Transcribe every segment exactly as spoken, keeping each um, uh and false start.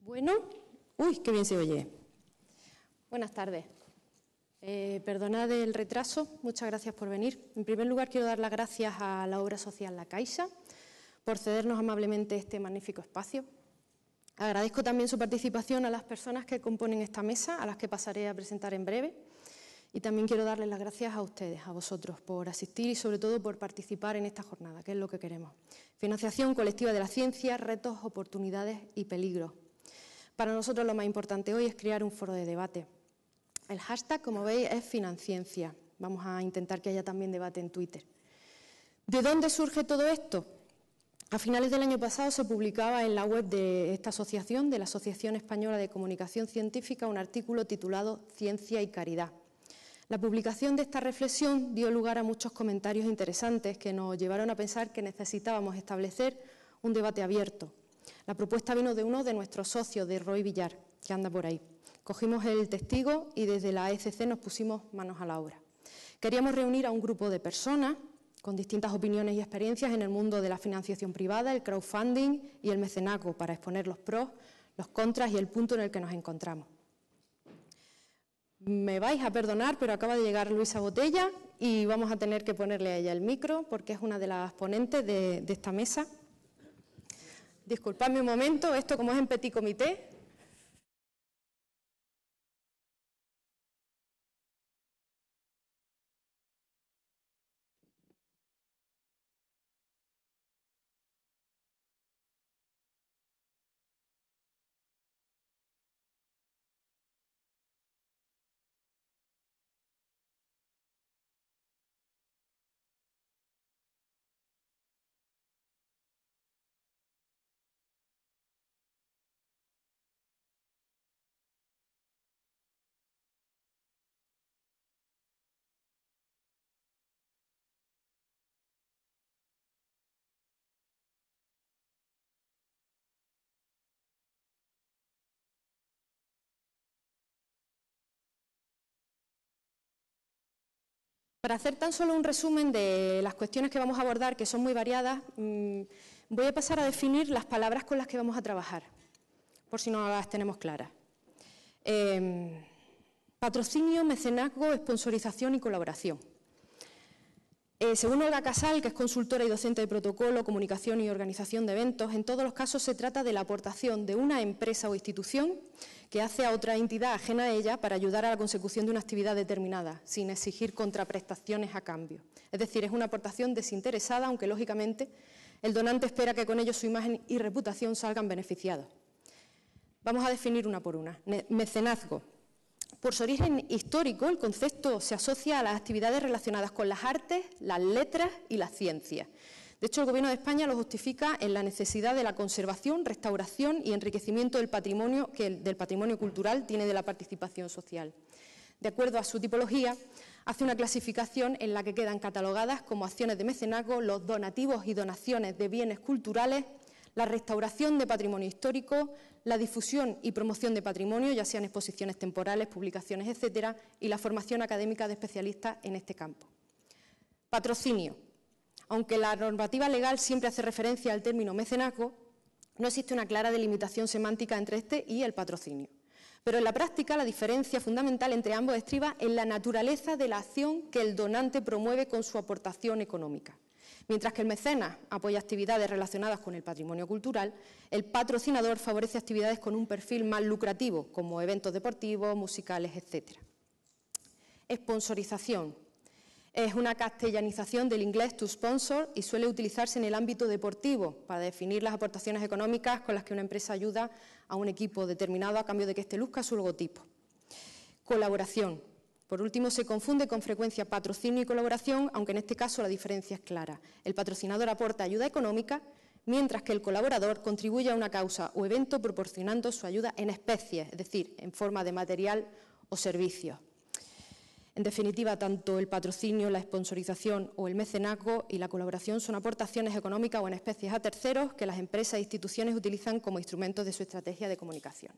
Bueno, uy, qué bien se oye. Buenas tardes. Eh, perdonad el retraso, muchas gracias por venir. En primer lugar, quiero dar las gracias a la obra social La Caixa por cedernos amablemente este magnífico espacio. Agradezco también su participación a las personas que componen esta mesa, a las que pasaré a presentar en breve. Y también quiero darles las gracias a ustedes, a vosotros, por asistir y sobre todo por participar en esta jornada, que es lo que queremos. Financiación colectiva de la ciencia, retos, oportunidades y peligros. Para nosotros lo más importante hoy es crear un foro de debate. El hashtag, como veis, es Financiencia. Vamos a intentar que haya también debate en Twitter. ¿De dónde surge todo esto? A finales del año pasado se publicaba en la web de esta asociación, de la Asociación Española de Comunicación Científica, un artículo titulado Ciencia y Caridad. La publicación de esta reflexión dio lugar a muchos comentarios interesantes que nos llevaron a pensar que necesitábamos establecer un debate abierto. La propuesta vino de uno de nuestros socios, de Roy Villar, que anda por ahí. Cogimos el testigo y desde la A E C C nos pusimos manos a la obra. Queríamos reunir a un grupo de personas con distintas opiniones y experiencias en el mundo de la financiación privada, el crowdfunding y el mecenazgo, para exponer los pros, los contras y el punto en el que nos encontramos. Me vais a perdonar, pero acaba de llegar Luisa Botella y vamos a tener que ponerle a ella el micro porque es una de las ponentes de, de esta mesa. Disculpadme un momento, esto como es en petit comité. Para hacer tan solo un resumen de las cuestiones que vamos a abordar, que son muy variadas, mmm, voy a pasar a definir las palabras con las que vamos a trabajar, por si no las tenemos claras. Eh, patrocinio, mecenazgo, sponsorización y colaboración. Eh, según Olga Casal, que es consultora y docente de protocolo, comunicación y organización de eventos, en todos los casos se trata de la aportación de una empresa o institución que hace a otra entidad ajena a ella para ayudar a la consecución de una actividad determinada, sin exigir contraprestaciones a cambio. Es decir, es una aportación desinteresada, aunque lógicamente el donante espera que con ello su imagen y reputación salgan beneficiados. Vamos a definir una por una. Mecenazgo. Por su origen histórico, el concepto se asocia a las actividades relacionadas con las artes, las letras y las ciencias. De hecho, el Gobierno de España lo justifica en la necesidad de la conservación, restauración y enriquecimiento del patrimonio, que el, del patrimonio cultural tiene de la participación social. De acuerdo a su tipología, hace una clasificación en la que quedan catalogadas como acciones de mecenazgo los donativos y donaciones de bienes culturales, la restauración de patrimonio histórico, la difusión y promoción de patrimonio, ya sean exposiciones temporales, publicaciones, etcétera, y la formación académica de especialistas en este campo. Patrocinio. Aunque la normativa legal siempre hace referencia al término mecenazgo, no existe una clara delimitación semántica entre este y el patrocinio. Pero en la práctica la diferencia fundamental entre ambos estriba en la naturaleza de la acción que el donante promueve con su aportación económica. Mientras que el mecenas apoya actividades relacionadas con el patrimonio cultural, el patrocinador favorece actividades con un perfil más lucrativo, como eventos deportivos, musicales, etcétera. Sponsorización. Es una castellanización del inglés to sponsor y suele utilizarse en el ámbito deportivo para definir las aportaciones económicas con las que una empresa ayuda a un equipo determinado a cambio de que éste luzca su logotipo. Colaboración. Por último, se confunde con frecuencia patrocinio y colaboración, aunque en este caso la diferencia es clara. El patrocinador aporta ayuda económica, mientras que el colaborador contribuye a una causa o evento proporcionando su ayuda en especie, es decir, en forma de material o servicios. En definitiva, tanto el patrocinio, la sponsorización o el mecenazgo y la colaboración son aportaciones económicas o en especies a terceros que las empresas e instituciones utilizan como instrumentos de su estrategia de comunicación.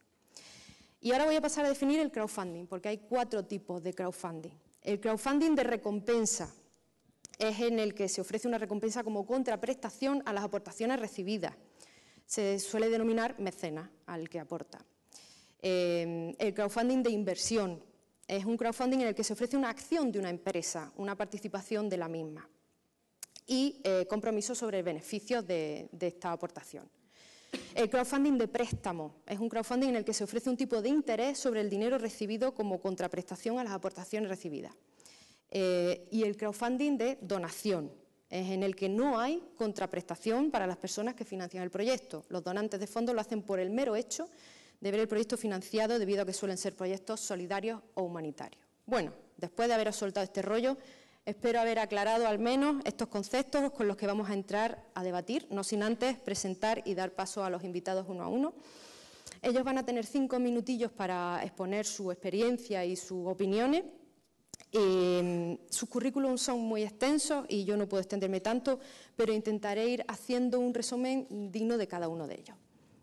Y ahora voy a pasar a definir el crowdfunding, porque hay cuatro tipos de crowdfunding. El crowdfunding de recompensa es en el que se ofrece una recompensa como contraprestación a las aportaciones recibidas. Se suele denominar mecenas al que aporta. Eh, el crowdfunding de inversión es un crowdfunding en el que se ofrece una acción de una empresa, una participación de la misma y eh, compromiso sobre beneficios de, de esta aportación. El crowdfunding de préstamo es un crowdfunding en el que se ofrece un tipo de interés sobre el dinero recibido como contraprestación a las aportaciones recibidas. Eh, y el crowdfunding de donación es en el que no hay contraprestación para las personas que financian el proyecto. Los donantes de fondos lo hacen por el mero hecho de ver el proyecto financiado, debido a que suelen ser proyectos solidarios o humanitarios. Bueno, después de haberos soltado este rollo, espero haber aclarado al menos estos conceptos con los que vamos a entrar a debatir, no sin antes presentar y dar paso a los invitados uno a uno. Ellos van a tener cinco minutillos para exponer su experiencia y sus opiniones. Eh, sus currículums son muy extensos y yo no puedo extenderme tanto, pero intentaré ir haciendo un resumen digno de cada uno de ellos.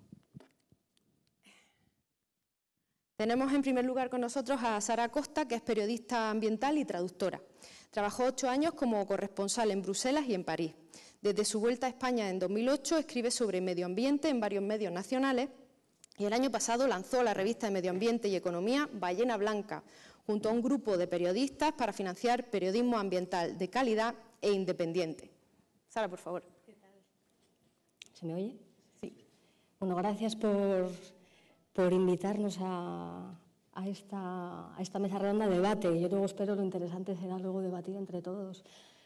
Tenemos en primer lugar con nosotros a Sara Costa, que es periodista ambiental y traductora. Trabajó ocho años como corresponsal en Bruselas y en París. Desde su vuelta a España en dos mil ocho escribe sobre medio ambiente en varios medios nacionales y el año pasado lanzó la revista de Medio Ambiente y Economía Ballena Blanca, junto a un grupo de periodistas para financiar periodismo ambiental de calidad e independiente. Sara, por favor. ¿Qué tal? ¿Se me oye? Sí. Bueno, gracias por, por invitarnos a, a, esta, a esta mesa redonda de debate. Yo luego espero lo interesante será luego debatir entre todos.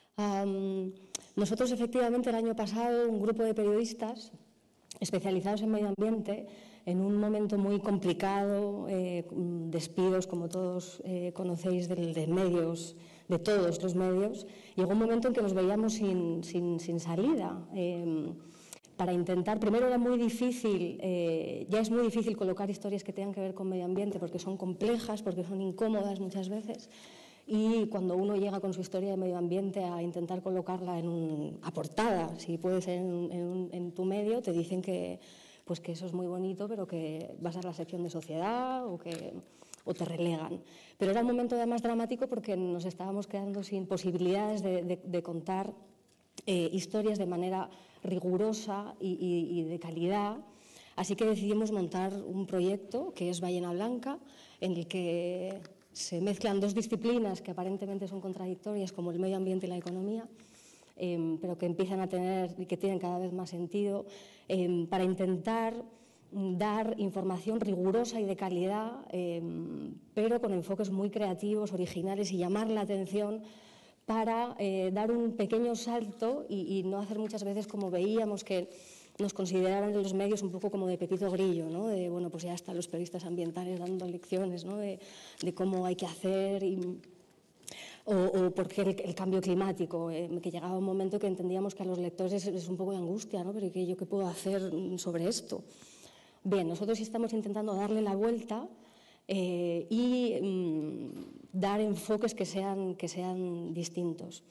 Um, nosotros, efectivamente, el año pasado, un grupo de periodistas especializados en medio ambiente, en un momento muy complicado, eh, despidos, como todos eh, conocéis, de, de medios, de todos los medios, llegó un momento en que nos veíamos sin, sin, sin salida. Eh, para intentar, primero era muy difícil, eh, ya es muy difícil colocar historias que tengan que ver con medio ambiente porque son complejas, porque son incómodas muchas veces. Y cuando uno llega con su historia de medio ambiente a intentar colocarla en una portada, si puede ser en, en, en tu medio, te dicen que, pues que eso es muy bonito, pero que vas a la sección de sociedad o, que, o te relegan. Pero era un momento además dramático porque nos estábamos quedando sin posibilidades de, de, de contar eh, historias de manera rigurosa y, y, y de calidad. Así que decidimos montar un proyecto que es Ballena Blanca, en el que se mezclan dos disciplinas que aparentemente son contradictorias, como el medio ambiente y la economía, eh, pero que empiezan a tener y que tienen cada vez más sentido, eh, para intentar dar información rigurosa y de calidad, eh, pero con enfoques muy creativos, originales, y llamar la atención para eh, dar un pequeño salto y, y no hacer muchas veces como veíamos que nos consideraban en los medios un poco como de Pepito Grillo, ¿no? De, bueno, pues ya están los periodistas ambientales dando lecciones, ¿no? de, de cómo hay que hacer, y, o, o por qué el, el cambio climático, eh, que llegaba un momento que entendíamos que a los lectores es, es un poco de angustia, ¿no? Pero ¿qué, yo qué puedo hacer sobre esto? Bien, nosotros estamos intentando darle la vuelta eh, y mm, dar enfoques que sean, que sean distintos.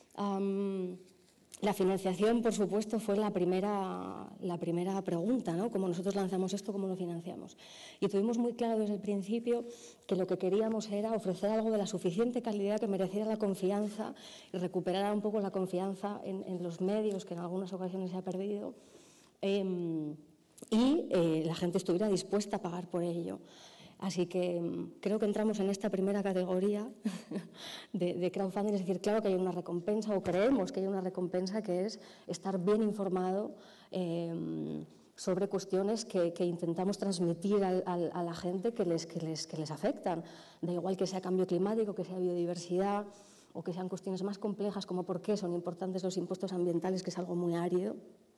Um, La financiación, por supuesto, fue la primera, la primera pregunta, ¿no? ¿Cómo nosotros lanzamos esto, cómo lo financiamos? Y tuvimos muy claro desde el principio que lo que queríamos era ofrecer algo de la suficiente calidad que mereciera la confianza y recuperara un poco la confianza en, en los medios, que en algunas ocasiones se ha perdido, eh, y eh, la gente estuviera dispuesta a pagar por ello. Así que creo que entramos en esta primera categoría de, de crowdfunding, es decir, claro que hay una recompensa, o creemos que hay una recompensa, que es estar bien informado eh, sobre cuestiones que, que intentamos transmitir al, al, a la gente que les, que, les, que les afectan. Da igual que sea cambio climático, que sea biodiversidad, o que sean cuestiones más complejas como por qué son importantes los impuestos ambientales, que es algo muy árido.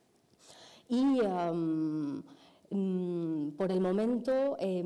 Y Um, por el momento eh,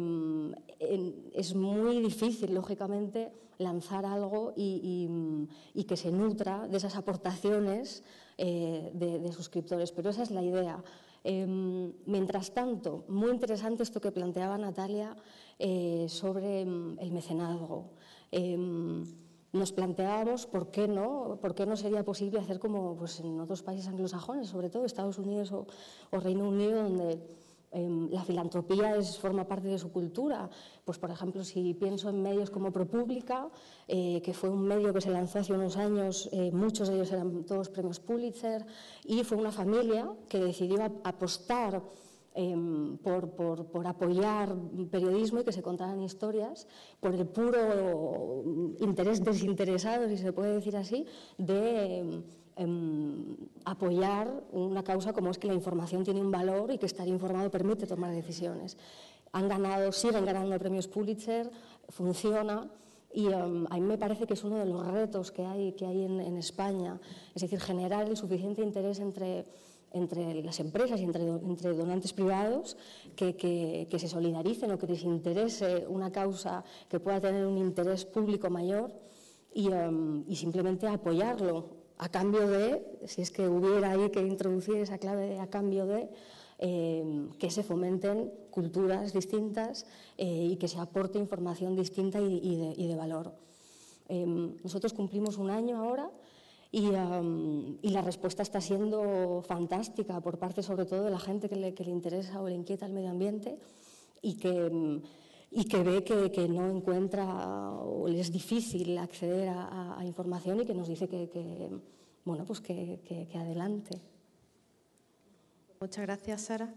es muy difícil, lógicamente, lanzar algo y, y, y que se nutra de esas aportaciones eh, de, de suscriptores, pero esa es la idea. Eh, mientras tanto, muy interesante esto que planteaba Natalia eh, sobre el mecenazgo. Eh, nos planteábamos por qué no, por qué no sería posible hacer como pues, en otros países anglosajones, sobre todo Estados Unidos o, o Reino Unido, donde La filantropía es, forma parte de su cultura. Pues, por ejemplo, si pienso en medios como ProPublica, eh, que fue un medio que se lanzó hace unos años, eh, muchos de ellos eran todos premios Pulitzer, y fue una familia que decidió apostar eh, por, por, por apoyar periodismo y que se contaran historias por el puro interés desinteresado, si se puede decir así, de Eh, apoyar una causa como es que la información tiene un valor y que estar informado permite tomar decisiones. Han ganado, siguen ganando premios Pulitzer, funciona y um, a mí me parece que es uno de los retos que hay, que hay en, en España, es decir, generar el suficiente interés entre, entre las empresas y entre, entre donantes privados que, que, que se solidaricen o que les interese una causa que pueda tener un interés público mayor y, um, y simplemente apoyarlo. A cambio de, si es que hubiera ahí que introducir esa clave de a cambio de, eh, que se fomenten culturas distintas eh, y que se aporte información distinta y, y, de, y de valor. Eh, nosotros cumplimos un año ahora y, um, y la respuesta está siendo fantástica por parte sobre todo de la gente que le, que le interesa o le inquieta el medio ambiente y que... y que ve que, que no encuentra o le es difícil acceder a, a, a información y que nos dice que, que bueno, pues que, que, que adelante. Muchas gracias, Sara.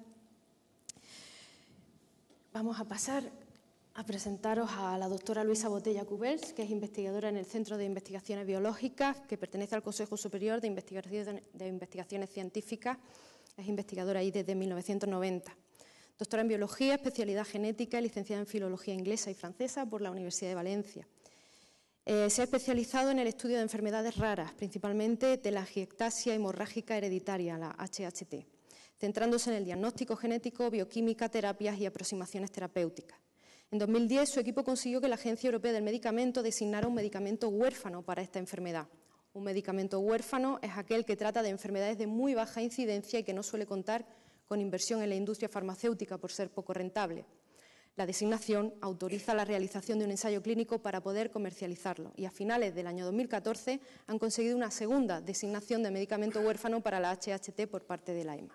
Vamos a pasar a presentaros a la doctora Luisa Botella Cubels, que es investigadora en el Centro de Investigaciones Biológicas, que pertenece al Consejo Superior de Investigaciones, de Investigaciones Científicas. Es investigadora ahí desde mil novecientos noventa. Doctora en Biología, especialidad genética, licenciada en Filología inglesa y francesa por la Universidad de Valencia. Eh, se ha especializado en el estudio de enfermedades raras, principalmente telangiectasia hemorrágica hereditaria, la H H T, centrándose en el diagnóstico genético, bioquímica, terapias y aproximaciones terapéuticas. En dos mil diez, su equipo consiguió que la Agencia Europea del Medicamento designara un medicamento huérfano para esta enfermedad. Un medicamento huérfano es aquel que trata de enfermedades de muy baja incidencia y que no suele contar con inversión en la industria farmacéutica por ser poco rentable. La designación autoriza la realización de un ensayo clínico para poder comercializarlo y a finales del año dos mil catorce han conseguido una segunda designación de medicamento huérfano para la H H T por parte de la E M A.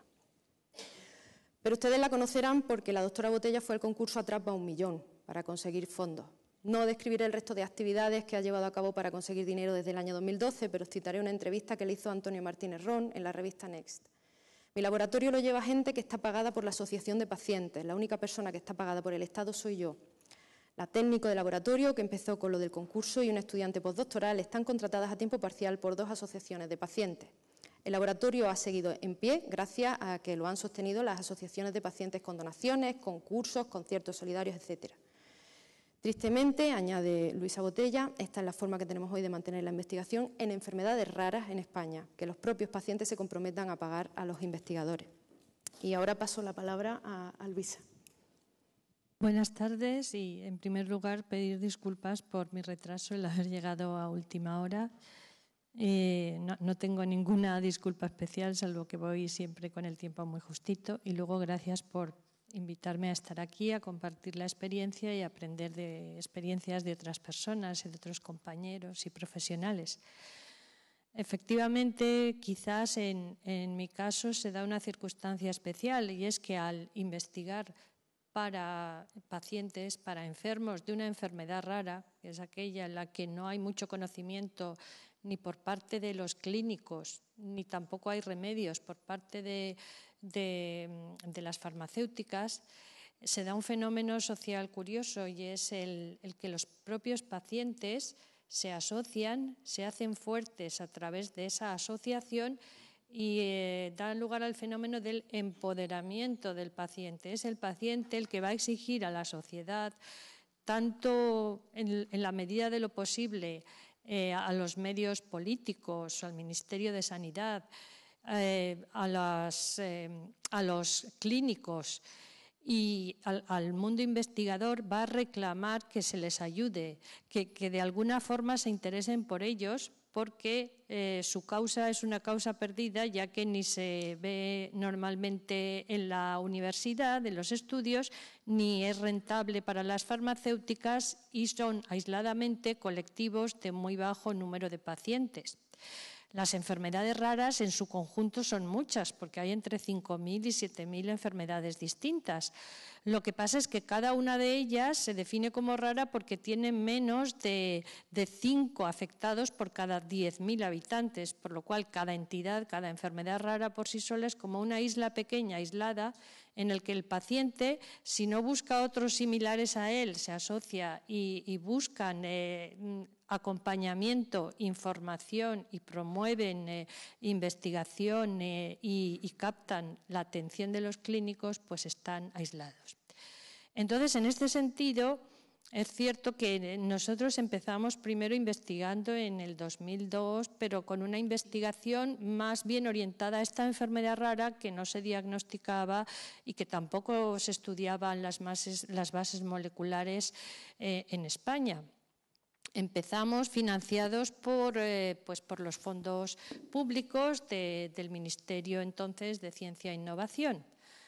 Pero ustedes la conocerán porque la doctora Botella fue al concurso Atrapa un Millón para conseguir fondos. No describiré el resto de actividades que ha llevado a cabo para conseguir dinero desde el año dos mil doce, pero os citaré una entrevista que le hizo Antonio Martínez Ron en la revista Next. Mi laboratorio lo lleva gente que está pagada por la Asociación de Pacientes. La única persona que está pagada por el Estado soy yo. La técnico de laboratorio, que empezó con lo del concurso, y un estudiante postdoctoral están contratadas a tiempo parcial por dos asociaciones de pacientes. El laboratorio ha seguido en pie gracias a que lo han sostenido las asociaciones de pacientes con donaciones, concursos, conciertos solidarios, etcétera. Tristemente, añade Luisa Botella, esta es la forma que tenemos hoy de mantener la investigación en enfermedades raras en España, que los propios pacientes se comprometan a pagar a los investigadores. Y ahora paso la palabra a, a Luisa. Buenas tardes y, en primer lugar, pedir disculpas por mi retraso, el haber llegado a última hora. Eh, no, no tengo ninguna disculpa especial, salvo que voy siempre con el tiempo muy justito. Y luego, gracias por invitarme a estar aquí, a compartir la experiencia y aprender de experiencias de otras personas y de otros compañeros y profesionales. Efectivamente, quizás en, en mi caso se da una circunstancia especial y es que al investigar para pacientes, para enfermos de una enfermedad rara, que es aquella en la que no hay mucho conocimiento ni por parte de los clínicos, ni tampoco hay remedios por parte de, de, de las farmacéuticas, se da un fenómeno social curioso y es el, el que los propios pacientes se asocian, se hacen fuertes a través de esa asociación y eh, dan lugar al fenómeno del empoderamiento del paciente. Es el paciente el que va a exigir a la sociedad, tanto en, en la medida de lo posible, eh, a los medios políticos, al Ministerio de Sanidad, eh, a, las, eh, a los clínicos y al, al mundo investigador, va a reclamar que se les ayude, que, que de alguna forma se interesen por ellos, porque eh, su causa es una causa perdida, ya que ni se ve normalmente en la universidad, en los estudios, ni es rentable para las farmacéuticas y son aisladamente colectivos de muy bajo número de pacientes. Las enfermedades raras en su conjunto son muchas, porque hay entre cinco mil y siete mil enfermedades distintas. Lo que pasa es que cada una de ellas se define como rara porque tiene menos de, de cinco afectados por cada diez mil habitantes, por lo cual cada entidad, cada enfermedad rara por sí sola es como una isla pequeña, aislada, en el que el paciente, si no busca otros similares a él, se asocia y, y buscan eh, acompañamiento, información y promueven eh, investigación eh, y, y captan la atención de los clínicos, pues están aislados. Entonces, en este sentido, es cierto que nosotros empezamos primero investigando en el dos mil dos, pero con una investigación más bien orientada a esta enfermedad rara que no se diagnosticaba y que tampoco se estudiaban las bases, las bases moleculares eh, en España. Empezamos financiados por, eh, pues por los fondos públicos de, del Ministerio entonces de Ciencia e Innovación.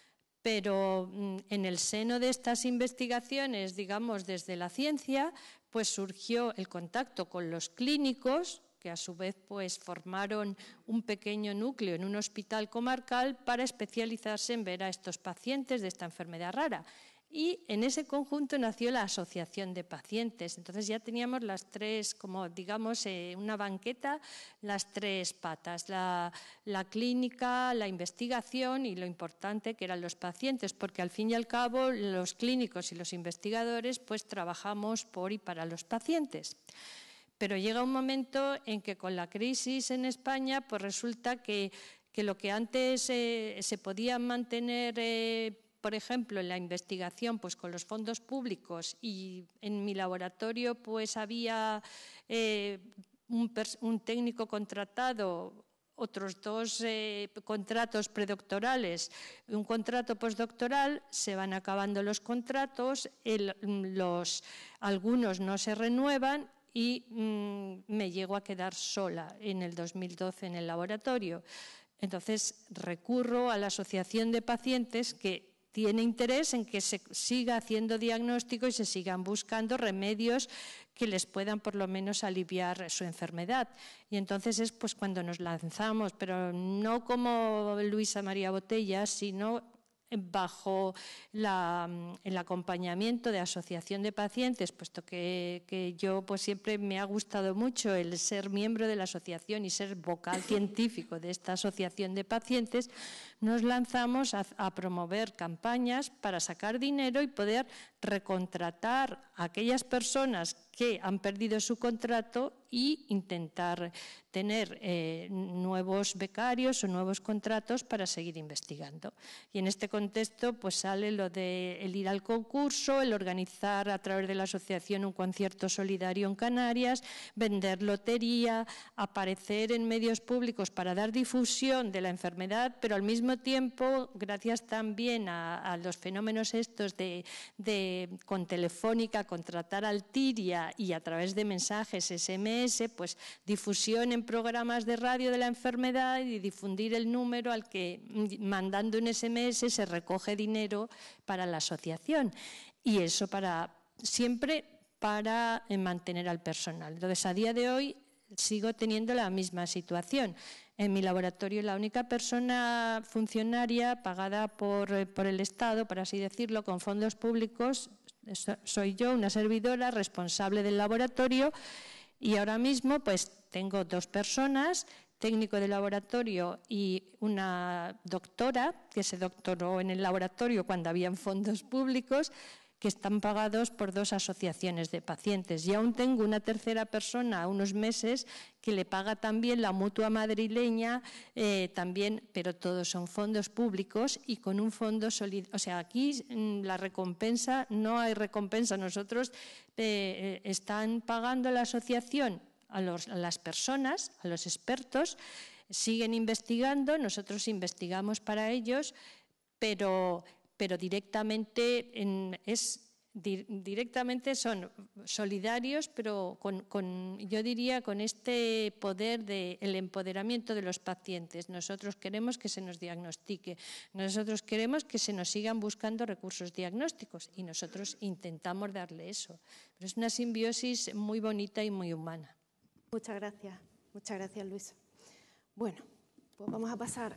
Pero en el seno de estas investigaciones, digamos, desde la ciencia, pues surgió el contacto con los clínicos, que a su vez pues formaron un pequeño núcleo en un hospital comarcal para especializarse en ver a estos pacientes de esta enfermedad rara. Y en ese conjunto nació la Asociación de Pacientes. Entonces ya teníamos las tres, como digamos, eh, una banqueta, las tres patas, la, la clínica, la investigación y lo importante que eran los pacientes, porque al fin y al cabo los clínicos y los investigadores pues trabajamos por y para los pacientes. Pero llega un momento en que con la crisis en España pues resulta que, que lo que antes eh, se podía mantener eh, por ejemplo, en la investigación, pues con los fondos públicos, y en mi laboratorio pues había eh, un, un técnico contratado, otros dos eh, contratos predoctorales, un contrato postdoctoral, se van acabando los contratos, el, los, algunos no se renuevan y mmm, me llego a quedar sola en el dos mil doce en el laboratorio. Entonces recurro a la Asociación de Pacientes, que tiene interés en que se siga haciendo diagnóstico y se sigan buscando remedios que les puedan por lo menos aliviar su enfermedad. Y entonces es pues cuando nos lanzamos, pero no como Luisa María Botella, sino bajo la, el acompañamiento de Asociación de Pacientes, puesto que, que yo pues siempre me ha gustado mucho el ser miembro de la asociación y ser vocal científico de esta Asociación de Pacientes, nos lanzamos a, a promover campañas para sacar dinero y poder recontratar a aquellas personas que han perdido su contrato y intentar tener eh, nuevos becarios o nuevos contratos para seguir investigando. Y en este contexto pues sale lo de el ir al concurso, el organizar a través de la asociación un concierto solidario en Canarias, vender lotería, aparecer en medios públicos para dar difusión de la enfermedad, pero al mismo tiempo, gracias también a, a los fenómenos estos de, de con Telefónica, contratar al Tiria y a través de mensajes ese eme ese, pues difusión en programas de radio de la enfermedad y difundir el número al que mandando un ese eme ese se recoge dinero para la asociación. Y eso para siempre para mantener al personal. Entonces, a día de hoy sigo teniendo la misma situación. En mi laboratorio la única persona funcionaria pagada por, por el Estado, por así decirlo, con fondos públicos, soy yo, una servidora responsable del laboratorio, y ahora mismo pues tengo dos personas, técnico de laboratorio y una doctora que se doctoró en el laboratorio cuando habían fondos públicos, que están pagados por dos asociaciones de pacientes. Y aún tengo una tercera persona, unos meses, que le paga también la mutua madrileña, eh, también, pero todos son fondos públicos y con un fondo solidario. O sea, aquí la recompensa, no hay recompensa. Nosotros eh, están pagando la asociación a, los, a las personas, a los expertos, siguen investigando, nosotros investigamos para ellos, pero... pero directamente, en, es, di, directamente son solidarios, pero con, con, yo diría con este poder del empoderamiento de los pacientes. Nosotros queremos que se nos diagnostique, nosotros queremos que se nos sigan buscando recursos diagnósticos y nosotros intentamos darle eso. Pero es una simbiosis muy bonita y muy humana. Muchas gracias, muchas gracias, Luisa. Bueno, pues vamos a pasar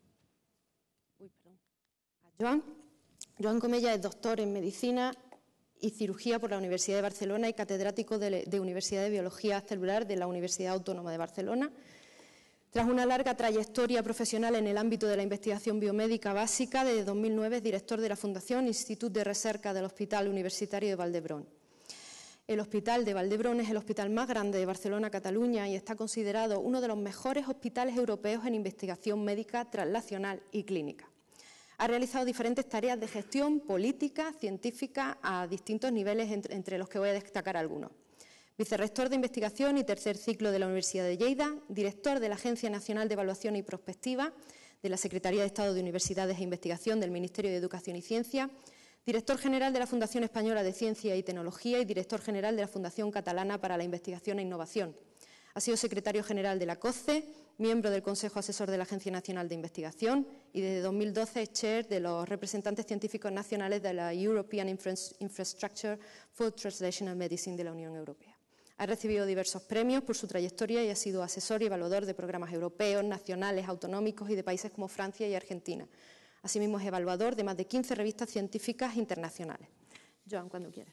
Uy, perdón. a Joan. Joan Comella es doctor en Medicina y Cirugía por la Universidad de Barcelona y catedrático de, de Universidad de Biología Celular de la Universidad Autónoma de Barcelona. Tras una larga trayectoria profesional en el ámbito de la investigación biomédica básica, desde dos mil nueve es director de la Fundación Institut de Recerca del Hospital Universitario de Vall-d'Hebron. El Hospital de Vall-d'Hebron es el hospital más grande de Barcelona, Cataluña, y está considerado uno de los mejores hospitales europeos en investigación médica translacional y clínica. Ha realizado diferentes tareas de gestión política, científica, a distintos niveles, entre, entre los que voy a destacar algunos. Vicerrector de Investigación y tercer ciclo de la Universidad de Lleida, director de la Agencia Nacional de Evaluación y Prospectiva, de la Secretaría de Estado de Universidades e Investigación del Ministerio de Educación y Ciencia, director general de la Fundación Española de Ciencia y Tecnología y director general de la Fundación Catalana para la Investigación e Innovación. Ha sido secretario general de la COCE, miembro del Consejo Asesor de la Agencia Nacional de Investigación y desde dos mil doce es chair de los representantes científicos nacionales de la European Infrastructure for Translational Medicine de la Unión Europea. Ha recibido diversos premios por su trayectoria y ha sido asesor y evaluador de programas europeos, nacionales, autonómicos y de países como Francia y Argentina. Asimismo, es evaluador de más de quince revistas científicas internacionales. Joan, cuando quieras.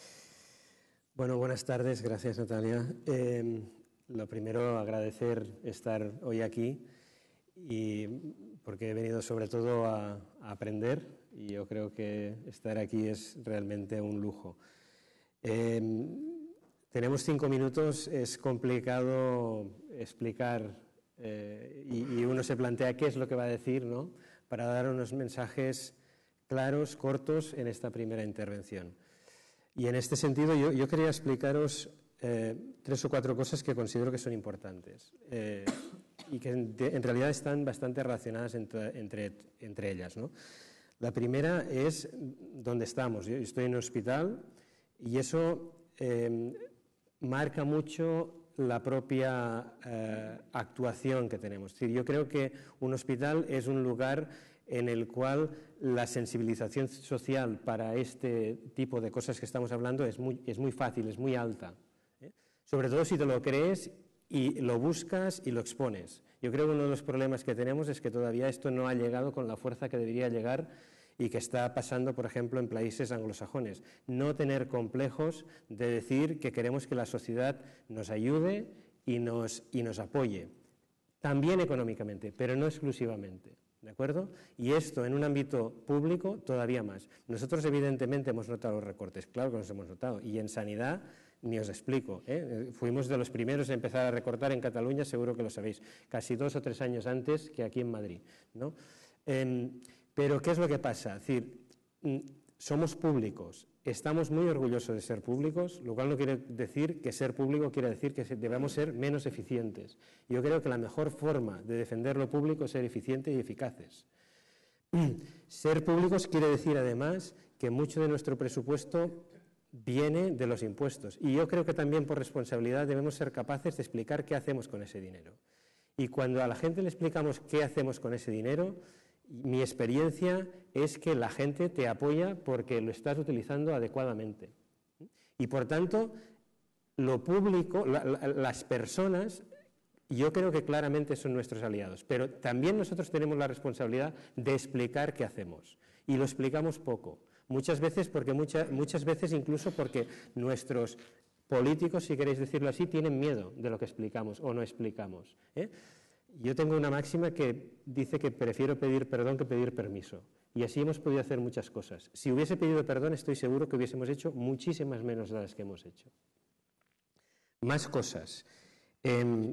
Bueno, buenas tardes. Gracias, Natalia. Eh, lo primero, agradecer estar hoy aquí, y porque he venido sobre todo a, a aprender, y yo creo que estar aquí es realmente un lujo. Eh, tenemos cinco minutos, es complicado explicar eh, y, y uno se plantea qué es lo que va a decir, ¿no?, para dar unos mensajes claros, cortos, en esta primera intervención. Y en este sentido yo, yo quería explicaros eh, tres o cuatro cosas que considero que son importantes eh, y que en, de, en realidad están bastante relacionadas entre, entre, entre ellas, ¿no? La primera es dónde estamos. Yo estoy en un hospital y eso eh, marca mucho la propia eh, actuación que tenemos. Es decir, yo creo que un hospital es un lugar en el cual la sensibilización social para este tipo de cosas que estamos hablando es muy, es muy fácil, es muy alta, ¿eh? Sobre todo si te lo crees y lo buscas y lo expones. Yo creo que uno de los problemas que tenemos es que todavía esto no ha llegado con la fuerza que debería llegar y que está pasando, por ejemplo, en países anglosajones. No tener complejos de decir que queremos que la sociedad nos ayude y nos, y nos apoye, también económicamente, pero no exclusivamente. ¿De acuerdo? Y esto en un ámbito público todavía más. Nosotros evidentemente hemos notado los recortes, claro que nos hemos notado, y en sanidad ni os explico, ¿eh? Fuimos de los primeros a empezar a recortar en Cataluña, seguro que lo sabéis, casi dos o tres años antes que aquí en Madrid, ¿no? Eh, pero ¿qué es lo que pasa? Es decir, somos públicos, estamos muy orgullosos de ser públicos, lo cual no quiere decir que ser público quiere decir que debemos ser menos eficientes. Yo creo que la mejor forma de defender lo público es ser eficientes y eficaces. Ser públicos quiere decir además que mucho de nuestro presupuesto viene de los impuestos, y yo creo que también por responsabilidad debemos ser capaces de explicar qué hacemos con ese dinero. Y cuando a la gente le explicamos qué hacemos con ese dinero, mi experiencia es que la gente te apoya porque lo estás utilizando adecuadamente. Y por tanto, lo público, la, la, las personas, yo creo que claramente son nuestros aliados, pero también nosotros tenemos la responsabilidad de explicar qué hacemos. Y lo explicamos poco. Muchas veces, porque mucha, muchas veces incluso porque nuestros políticos, si queréis decirlo así, tienen miedo de lo que explicamos o no explicamos, ¿eh? Yo tengo una máxima que dice que prefiero pedir perdón que pedir permiso. Y así hemos podido hacer muchas cosas. Si hubiese pedido perdón, estoy seguro que hubiésemos hecho muchísimas menos de las que hemos hecho. Más cosas. Eh,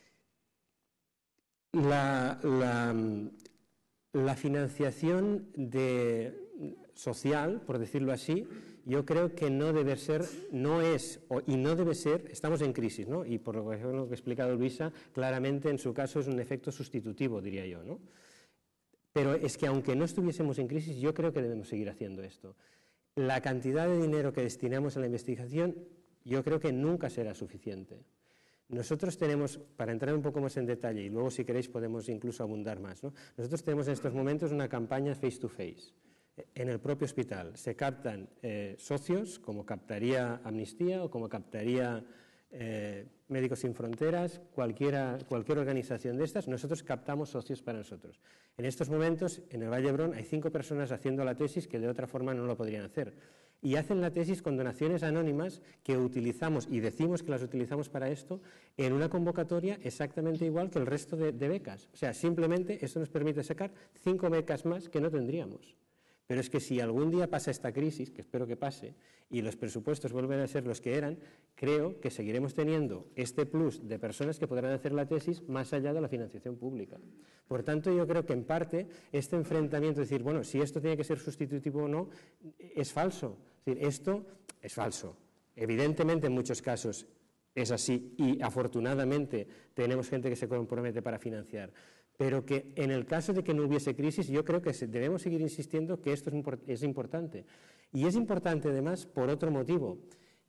la, la, la financiación de, social, por decirlo así, yo creo que no debe ser, no es, y no debe ser, estamos en crisis, ¿no? Y por lo que ha explicado Luisa, claramente en su caso es un efecto sustitutivo, diría yo, ¿no? Pero es que aunque no estuviésemos en crisis, yo creo que debemos seguir haciendo esto. La cantidad de dinero que destinamos a la investigación, yo creo que nunca será suficiente. Nosotros tenemos, para entrar un poco más en detalle, y luego si queréis podemos incluso abundar más, ¿no? Nosotros tenemos en estos momentos una campaña face to face. En el propio hospital se captan eh, socios, como captaría Amnistía o como captaría eh, Médicos Sin Fronteras, cualquiera, cualquier organización de estas, nosotros captamos socios para nosotros. En estos momentos, en el Vall d'Hebron, hay cinco personas haciendo la tesis que de otra forma no lo podrían hacer. Y hacen la tesis con donaciones anónimas que utilizamos y decimos que las utilizamos para esto en una convocatoria exactamente igual que el resto de, de becas. O sea, simplemente esto nos permite sacar cinco becas más que no tendríamos. Pero es que si algún día pasa esta crisis, que espero que pase, y los presupuestos vuelven a ser los que eran, creo que seguiremos teniendo este plus de personas que podrán hacer la tesis más allá de la financiación pública. Por tanto, yo creo que en parte este enfrentamiento, de decir, bueno, si esto tiene que ser sustitutivo o no, es falso. Es decir, esto es falso. Evidentemente, en muchos casos es así y afortunadamente tenemos gente que se compromete para financiar. Pero que en el caso de que no hubiese crisis, yo creo que debemos seguir insistiendo que esto es importante. Y es importante además por otro motivo.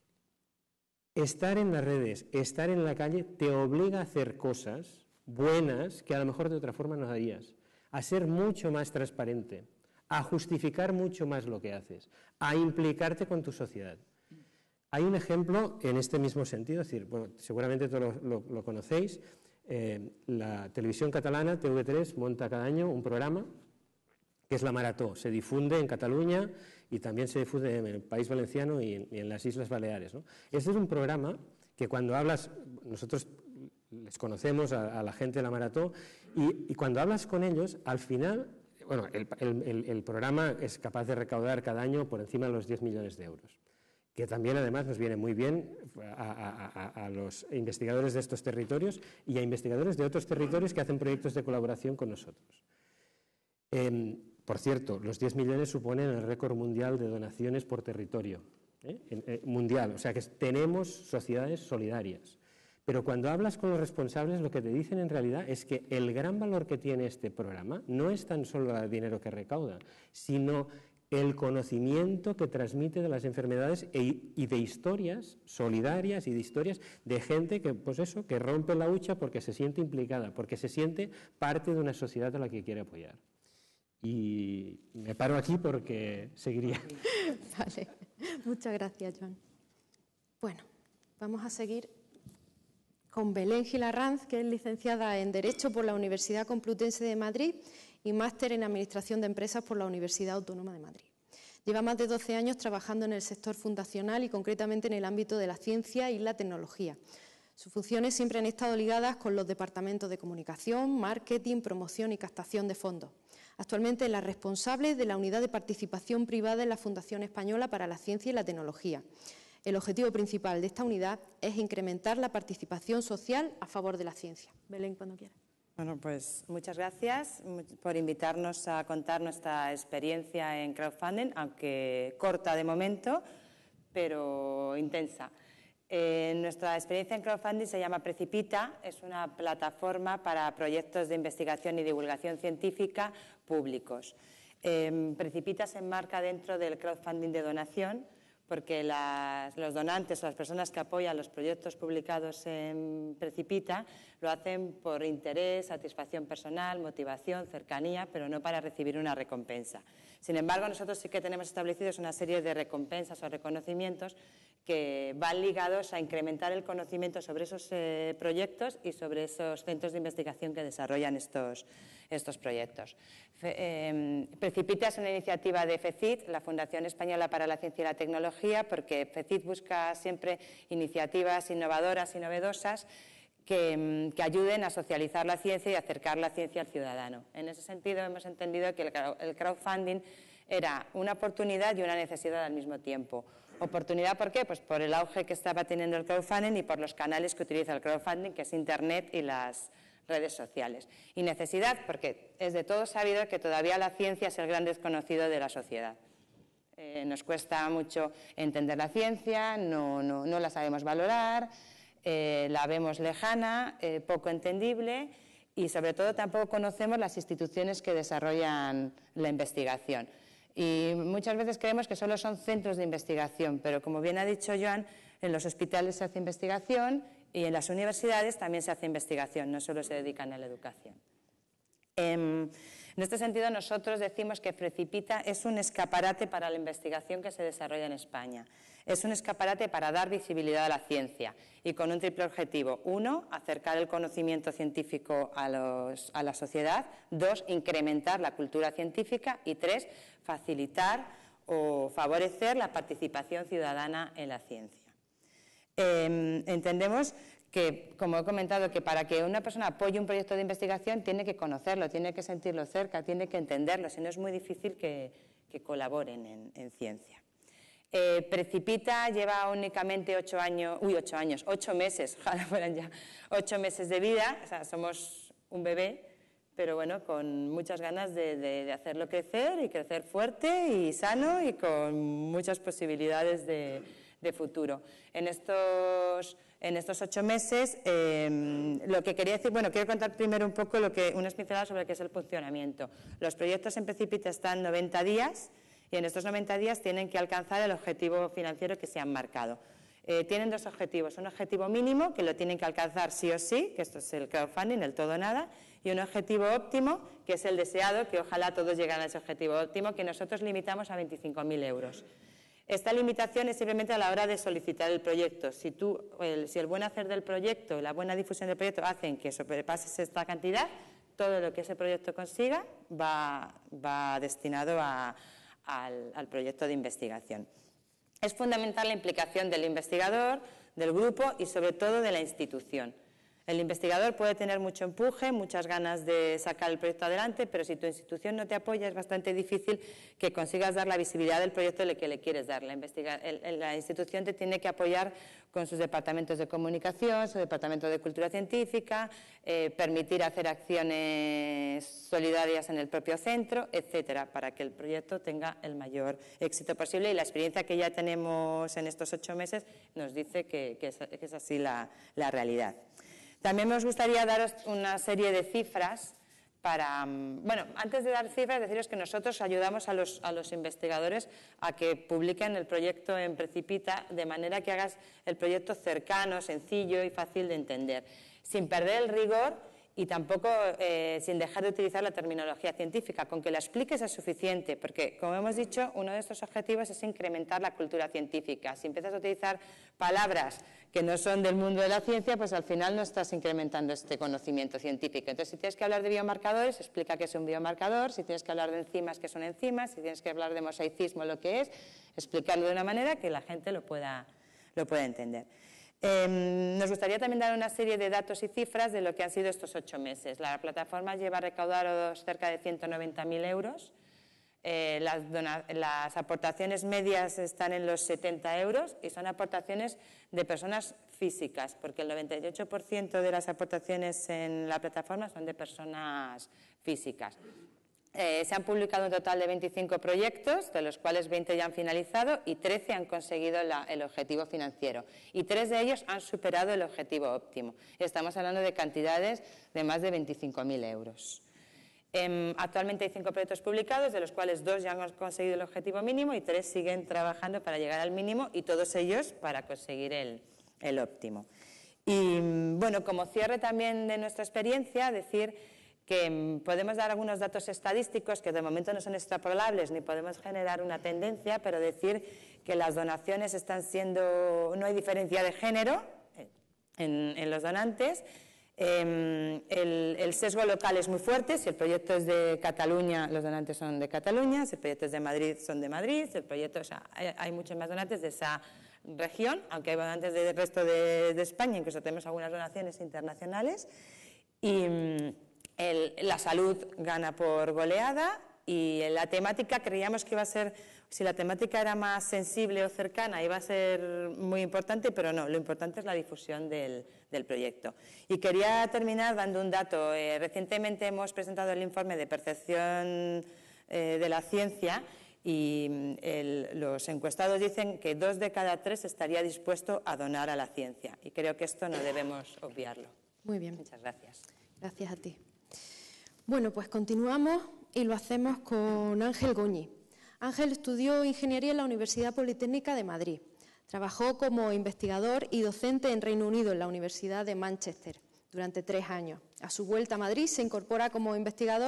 Estar en las redes, estar en la calle, te obliga a hacer cosas buenas que a lo mejor de otra forma no harías. A ser mucho más transparente, a justificar mucho más lo que haces, a implicarte con tu sociedad. Hay un ejemplo en este mismo sentido, es decir, bueno, seguramente todos lo, lo, lo conocéis. Eh, la televisión catalana, T V tres, monta cada año un programa que es la Marató. Se difunde en Cataluña y también se difunde en el País Valenciano y en, y en las Islas Baleares, ¿no? Este es un programa que cuando hablas, nosotros les conocemos a, a la gente de la Marató, y, y cuando hablas con ellos, al final, bueno, el, el, el programa es capaz de recaudar cada año por encima de los diez millones de euros. Que también además nos viene muy bien a, a, a, a los investigadores de estos territorios y a investigadores de otros territorios que hacen proyectos de colaboración con nosotros. Eh, por cierto, los diez millones suponen el récord mundial de donaciones por territorio, ¿eh? En, eh, mundial, o sea que tenemos sociedades solidarias. Pero cuando hablas con los responsables, lo que te dicen en realidad es que el gran valor que tiene este programa no es tan solo el dinero que recauda, sino el conocimiento que transmite de las enfermedades e, y de historias solidarias y de historias de gente que, pues eso, que rompe la hucha porque se siente implicada, porque se siente parte de una sociedad a la que quiere apoyar. Y me paro aquí porque seguiría. Vale, muchas gracias, Joan. Bueno, vamos a seguir con Belén Gil Arranz, que es licenciada en Derecho por la Universidad Complutense de Madrid y máster en Administración de Empresas por la Universidad Autónoma de Madrid. Lleva más de doce años trabajando en el sector fundacional y concretamente en el ámbito de la ciencia y la tecnología. Sus funciones siempre han estado ligadas con los departamentos de comunicación, marketing, promoción y captación de fondos. Actualmente es la responsable de la Unidad de Participación Privada en la Fundación Española para la Ciencia y la Tecnología. El objetivo principal de esta unidad es incrementar la participación social a favor de la ciencia. Belén, cuando quieras. Bueno, pues muchas gracias por invitarnos a contar nuestra experiencia en crowdfunding, aunque corta de momento, pero intensa. Eh, nuestra experiencia en crowdfunding se llama Precipita, es una plataforma para proyectos de investigación y divulgación científica públicos. Eh, Precipita se enmarca dentro del crowdfunding de donación, porque las, los donantes o las personas que apoyan los proyectos publicados en Precipita lo hacen por interés, satisfacción personal, motivación, cercanía, pero no para recibir una recompensa. Sin embargo, nosotros sí que tenemos establecidos una serie de recompensas o reconocimientos que van ligados a incrementar el conocimiento sobre esos eh, proyectos y sobre esos centros de investigación que desarrollan estos, estos proyectos. Fe, eh, Precipita es una iniciativa de FECIT, la Fundación Española para la Ciencia y la Tecnología, porque FECIT busca siempre iniciativas innovadoras y novedosas que, que ayuden a socializar la ciencia y acercar la ciencia al ciudadano. En ese sentido, hemos entendido que el, el crowdfunding era una oportunidad y una necesidad al mismo tiempo. Oportunidad, ¿por qué? Pues por el auge que estaba teniendo el crowdfunding y por los canales que utiliza el crowdfunding, que es Internet y las redes sociales. Y necesidad, porque es de todo sabido que todavía la ciencia es el gran desconocido de la sociedad. Eh, nos cuesta mucho entender la ciencia, no, no, no la sabemos valorar, eh, la vemos lejana, eh, poco entendible y sobre todo tampoco conocemos las instituciones que desarrollan la investigación. Y muchas veces creemos que solo son centros de investigación, pero como bien ha dicho Joan, en los hospitales se hace investigación y en las universidades también se hace investigación, no solo se dedican a la educación. Eh, En este sentido, nosotros decimos que Precipita es un escaparate para la investigación que se desarrolla en España. Es un escaparate para dar visibilidad a la ciencia y con un triple objetivo. Uno, acercar el conocimiento científico a, los, a la sociedad. Dos, incrementar la cultura científica. Y tres, facilitar o favorecer la participación ciudadana en la ciencia. Eh, entendemos que, como he comentado, que para que una persona apoye un proyecto de investigación tiene que conocerlo, tiene que sentirlo cerca, tiene que entenderlo, si no es muy difícil que, que colaboren en, en ciencia. Eh, Precipita lleva únicamente ocho años, uy, ocho años, ocho meses, ojalá fueran ya ocho meses de vida, o sea, somos un bebé, pero bueno, con muchas ganas de, de, de hacerlo crecer y crecer fuerte y sano y con muchas posibilidades de, de futuro. En estos, en estos ocho meses, eh, lo que quería decir, bueno, quiero contar primero un poco lo que, unas pinceladas sobre qué es el funcionamiento. Los proyectos en Precipita están noventa días, y en estos noventa días tienen que alcanzar el objetivo financiero que se han marcado. Eh, tienen dos objetivos, un objetivo mínimo, que lo tienen que alcanzar sí o sí, que esto es el crowdfunding, el todo o nada, y un objetivo óptimo, que es el deseado, que ojalá todos lleguen a ese objetivo óptimo, que nosotros limitamos a veinticinco mil euros. Esta limitación es simplemente a la hora de solicitar el proyecto. Si, tú, el, si el buen hacer del proyecto, la buena difusión del proyecto hacen que sobrepases esta cantidad, todo lo que ese proyecto consiga va, va destinado a Al, al proyecto de investigación. Es fundamental la implicación del investigador, del grupo y sobre todo de la institución. El investigador puede tener mucho empuje, muchas ganas de sacar el proyecto adelante, pero si tu institución no te apoya es bastante difícil que consigas dar la visibilidad del proyecto que le quieres dar. La, el, la institución te tiene que apoyar con sus departamentos de comunicación, su departamento de cultura científica, eh, permitir hacer acciones solidarias en el propio centro, etcétera, para que el proyecto tenga el mayor éxito posible. Y la experiencia que ya tenemos en estos ocho meses nos dice que, que, es, que es así la, la realidad. También me gustaría daros una serie de cifras para... Bueno, antes de dar cifras, deciros que nosotros ayudamos a los, a los investigadores a que publiquen el proyecto en Precipita de manera que hagas el proyecto cercano, sencillo y fácil de entender, sin perder el rigor y tampoco eh, sin dejar de utilizar la terminología científica. Con que la expliques es suficiente, porque, como hemos dicho, uno de estos objetivos es incrementar la cultura científica. Si empiezas a utilizar palabras que no son del mundo de la ciencia, pues al final no estás incrementando este conocimiento científico. Entonces, si tienes que hablar de biomarcadores, explica qué es un biomarcador. Si tienes que hablar de enzimas, qué son enzimas. Si tienes que hablar de mosaicismo, lo que es, explicarlo de una manera que la gente lo pueda, lo pueda entender. Eh, nos gustaría también dar una serie de datos y cifras de lo que han sido estos ocho meses. La plataforma lleva recaudados cerca de ciento noventa mil euros. Eh, las, las aportaciones medias están en los setenta euros y son aportaciones de personas físicas, porque el noventa y ocho por ciento de las aportaciones en la plataforma son de personas físicas. Eh, se han publicado un total de veinticinco proyectos, de los cuales veinte ya han finalizado y trece han conseguido la, el objetivo financiero. Y tres de ellos han superado el objetivo óptimo. Estamos hablando de cantidades de más de veinticinco mil euros. Eh, actualmente hay cinco proyectos publicados, de los cuales dos ya han conseguido el objetivo mínimo y tres siguen trabajando para llegar al mínimo y todos ellos para conseguir el, el óptimo. Y bueno, como cierre también de nuestra experiencia, decir que podemos dar algunos datos estadísticos que de momento no son extrapolables ni podemos generar una tendencia, pero decir que las donaciones están siendo, no hay diferencia de género en, en los donantes. Eh, el, el sesgo local es muy fuerte. Si el proyecto es de Cataluña, los donantes son de Cataluña. Si el proyecto es de Madrid, son de Madrid. Si el proyecto, o sea, hay, hay muchos más donantes de esa región, aunque hay donantes del resto de, de España, incluso tenemos algunas donaciones internacionales. Y El, la salud gana por goleada y en la temática creíamos que iba a ser, si la temática era más sensible o cercana, iba a ser muy importante, pero no, lo importante es la difusión del, del proyecto. Y quería terminar dando un dato. Eh, recientemente hemos presentado el informe de percepción eh, de la ciencia y el, los encuestados dicen que dos de cada tres estaría dispuesto a donar a la ciencia y creo que esto no debemos obviarlo. Muy bien. Muchas gracias. Gracias a ti. Bueno, pues continuamos y lo hacemos con Ángel Goñi. Ángel estudió Ingeniería en la Universidad Politécnica de Madrid. Trabajó como investigador y docente en Reino Unido en la Universidad de Manchester durante tres años. A su vuelta a Madrid se incorpora como investigador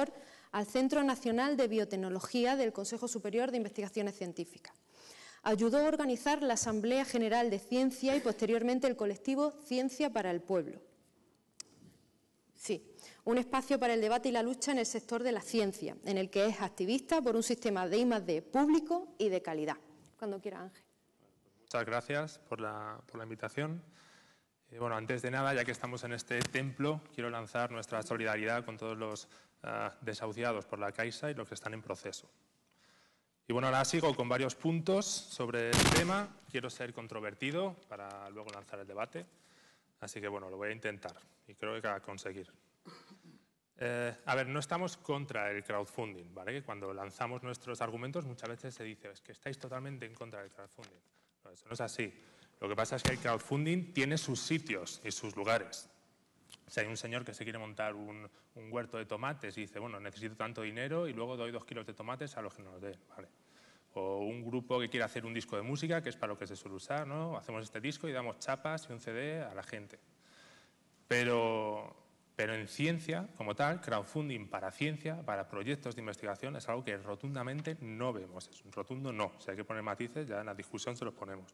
al Centro Nacional de Biotecnología del Consejo Superior de Investigaciones Científicas. Ayudó a organizar la Asamblea General de Ciencia y posteriormente el colectivo Ciencia para el Pueblo. Sí, un espacio para el debate y la lucha en el sector de la ciencia, en el que es activista por un sistema de I más D público y de calidad. Cuando quiera, Ángel. Muchas gracias por la, por la invitación. Eh, bueno, antes de nada, ya que estamos en este templo, quiero lanzar nuestra solidaridad con todos los uh, desahuciados por la Caixa y los que están en proceso. Y bueno, ahora sigo con varios puntos sobre el tema. Quiero ser controvertido para luego lanzar el debate. Así que bueno, lo voy a intentar y creo que va a conseguir. Eh, a ver, no estamos contra el crowdfunding, ¿vale? Que cuando lanzamos nuestros argumentos muchas veces se dice es que estáis totalmente en contra del crowdfunding. No, eso no es así. Lo que pasa es que el crowdfunding tiene sus sitios y sus lugares. Si hay un señor que se quiere montar un, un huerto de tomates y dice, bueno, necesito tanto dinero y luego doy dos kilos de tomates a los que nos den, ¿vale? O un grupo que quiere hacer un disco de música, que es para lo que se suele usar, ¿no? Hacemos este disco y damos chapas y un C D a la gente. Pero, pero en ciencia, como tal, crowdfunding para ciencia, para proyectos de investigación, es algo que rotundamente no vemos. Es un rotundo no. Si hay que poner matices, ya en la discusión se los ponemos.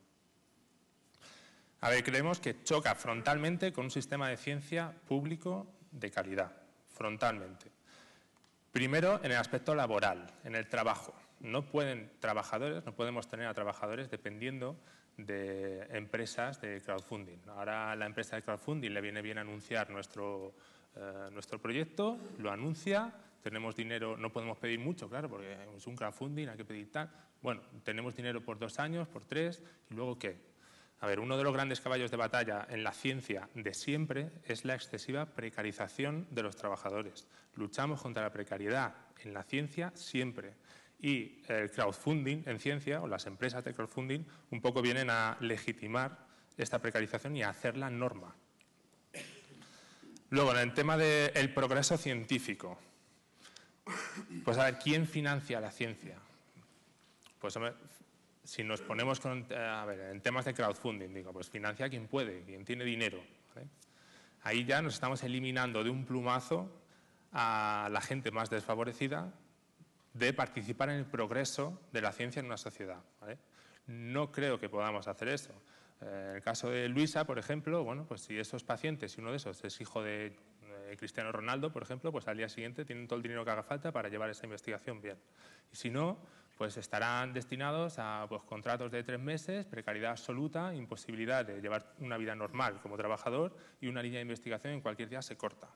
A ver, creemos que choca frontalmente con un sistema de ciencia público de calidad, frontalmente. Primero, en el aspecto laboral, en el trabajo. No pueden trabajadores, no podemos tener a trabajadores dependiendo de empresas de crowdfunding. Ahora la empresa de crowdfunding le viene bien anunciar nuestro, eh, nuestro proyecto, lo anuncia, tenemos dinero, no podemos pedir mucho, claro, porque es un crowdfunding, hay que pedir tal. Bueno, tenemos dinero por dos años, por tres, ¿y luego qué? A ver, uno de los grandes caballos de batalla en la ciencia de siempre es la excesiva precarización de los trabajadores. Luchamos contra la precariedad en la ciencia siempre. Y el crowdfunding en ciencia, o las empresas de crowdfunding, un poco vienen a legitimar esta precarización y a hacerla norma. Luego, en el tema del progreso científico, pues a ver, ¿quién financia la ciencia? Pues hombre, si nos ponemos con, a ver, en temas de crowdfunding, digo, pues financia quien puede, quien tiene dinero, ¿vale? Ahí ya nos estamos eliminando de un plumazo a la gente más desfavorecida de participar en el progreso de la ciencia en una sociedad, ¿vale? No creo que podamos hacer eso. Eh, en el caso de Luisa, por ejemplo, bueno, pues si esos pacientes, si uno de esos es hijo de eh, Cristiano Ronaldo, por ejemplo, pues al día siguiente tienen todo el dinero que haga falta para llevar esa investigación bien. Y si no, pues estarán destinados a pues, contratos de tres meses, precariedad absoluta, imposibilidad de llevar una vida normal como trabajador y una línea de investigación en cualquier día se corta.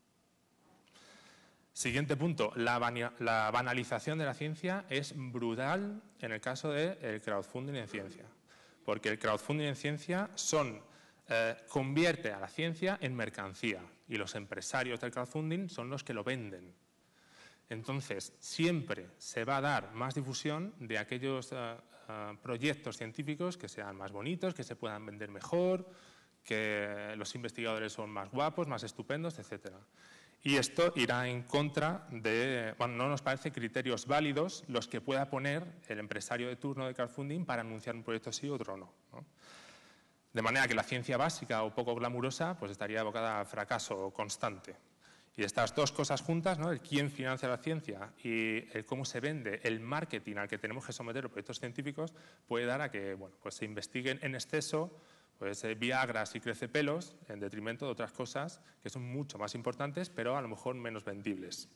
Siguiente punto, la, la banalización de la ciencia es brutal en el caso del crowdfunding en ciencia, porque el crowdfunding en ciencia son, eh, convierte a la ciencia en mercancía y los empresarios del crowdfunding son los que lo venden. Entonces, siempre se va a dar más difusión de aquellos uh, uh, proyectos científicos que sean más bonitos, que se puedan vender mejor, que los investigadores son más guapos, más estupendos, etcétera. Y esto irá en contra de, bueno, no nos parece criterios válidos los que pueda poner el empresario de turno de crowdfunding para anunciar un proyecto sí, otro no, ¿no? De manera que la ciencia básica o poco glamurosa pues estaría abocada a fracaso constante. Y estas dos cosas juntas, ¿no? El quién financia la ciencia y el cómo se vende, el marketing al que tenemos que someter los proyectos científicos, puede dar a que bueno, pues se investiguen en exceso pues, eh, viagras y crecepelos en detrimento de otras cosas que son mucho más importantes, pero a lo mejor menos vendibles.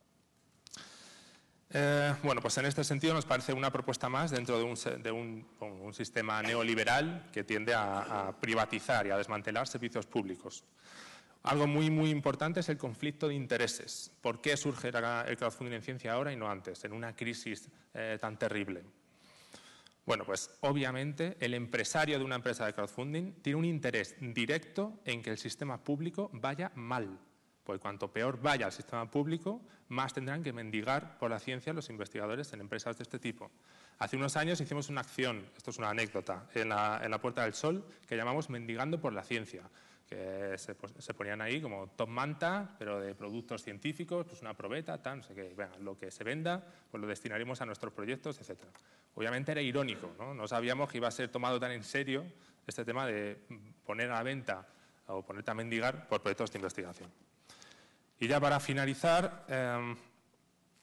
Eh, bueno, pues en este sentido nos parece una propuesta más dentro de un, de un, un sistema neoliberal que tiende a, a privatizar y a desmantelar servicios públicos. Algo muy, muy importante es el conflicto de intereses. ¿Por qué surge el crowdfunding en ciencia ahora y no antes, en una crisis eh, tan terrible? Bueno, pues obviamente el empresario de una empresa de crowdfunding tiene un interés directo en que el sistema público vaya mal. Porque cuanto peor vaya el sistema público, más tendrán que mendigar por la ciencia los investigadores en empresas de este tipo. Hace unos años hicimos una acción, esto es una anécdota, en la, en la Puerta del Sol, que llamamos Mendigando por la Ciencia, que se, pues, se ponían ahí como top manta, pero de productos científicos, pues una probeta, tal, no sé qué, venga, lo que se venda, pues lo destinaremos a nuestros proyectos, etcétera. Obviamente era irónico, ¿no? No sabíamos que iba a ser tomado tan en serio este tema de poner a la venta o ponerte a mendigar por proyectos de investigación. Y ya para finalizar, eh,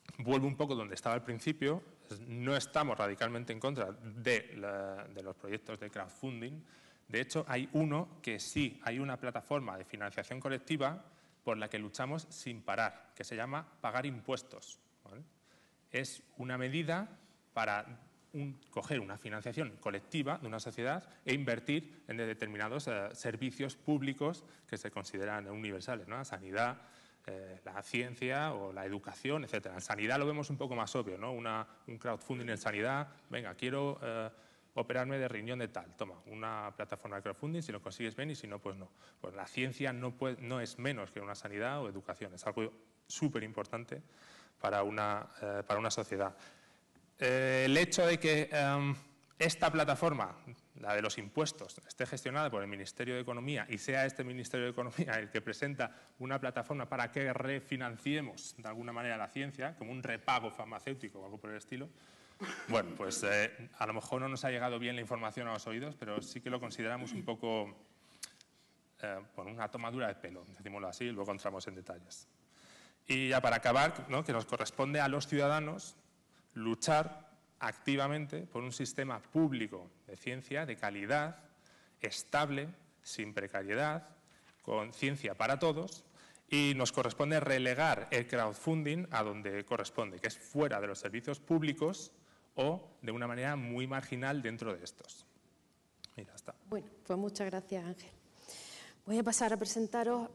vuelvo un poco donde estaba al principio. No estamos radicalmente en contra de, la, de los proyectos de crowdfunding. De hecho, hay uno que sí, hay una plataforma de financiación colectiva por la que luchamos sin parar, que se llama pagar impuestos, ¿vale? Es una medida para un, coger una financiación colectiva de una sociedad e invertir en determinados eh, servicios públicos que se consideran universales, ¿no? La sanidad, eh, la ciencia o la educación, etcétera. En sanidad lo vemos un poco más obvio, ¿no? Una, un crowdfunding en sanidad, venga, quiero eh, operarme de riñón de tal, toma, una plataforma de crowdfunding, si lo consigues bien y si no, pues no. Pues la ciencia no, puede, no es menos que una sanidad o educación, es algo súper importante para una, eh, para una sociedad. Eh, el hecho de que eh, esta plataforma, la de los impuestos, esté gestionada por el Ministerio de Economía y sea este Ministerio de Economía el que presenta una plataforma para que refinanciemos de alguna manera la ciencia, como un repago farmacéutico o algo por el estilo, bueno, pues eh, a lo mejor no nos ha llegado bien la información a los oídos, pero sí que lo consideramos un poco, eh, bueno, una tomadura de pelo, decímoslo así, y luego entramos en detalles. Y ya para acabar, ¿no?, que nos corresponde a los ciudadanos luchar activamente por un sistema público de ciencia de calidad, estable, sin precariedad, con ciencia para todos, y nos corresponde relegar el crowdfunding a donde corresponde, que es fuera de los servicios públicos o de una manera muy marginal dentro de estos. Mira, está. Bueno, pues muchas gracias, Ángel. Voy a pasar a presentaros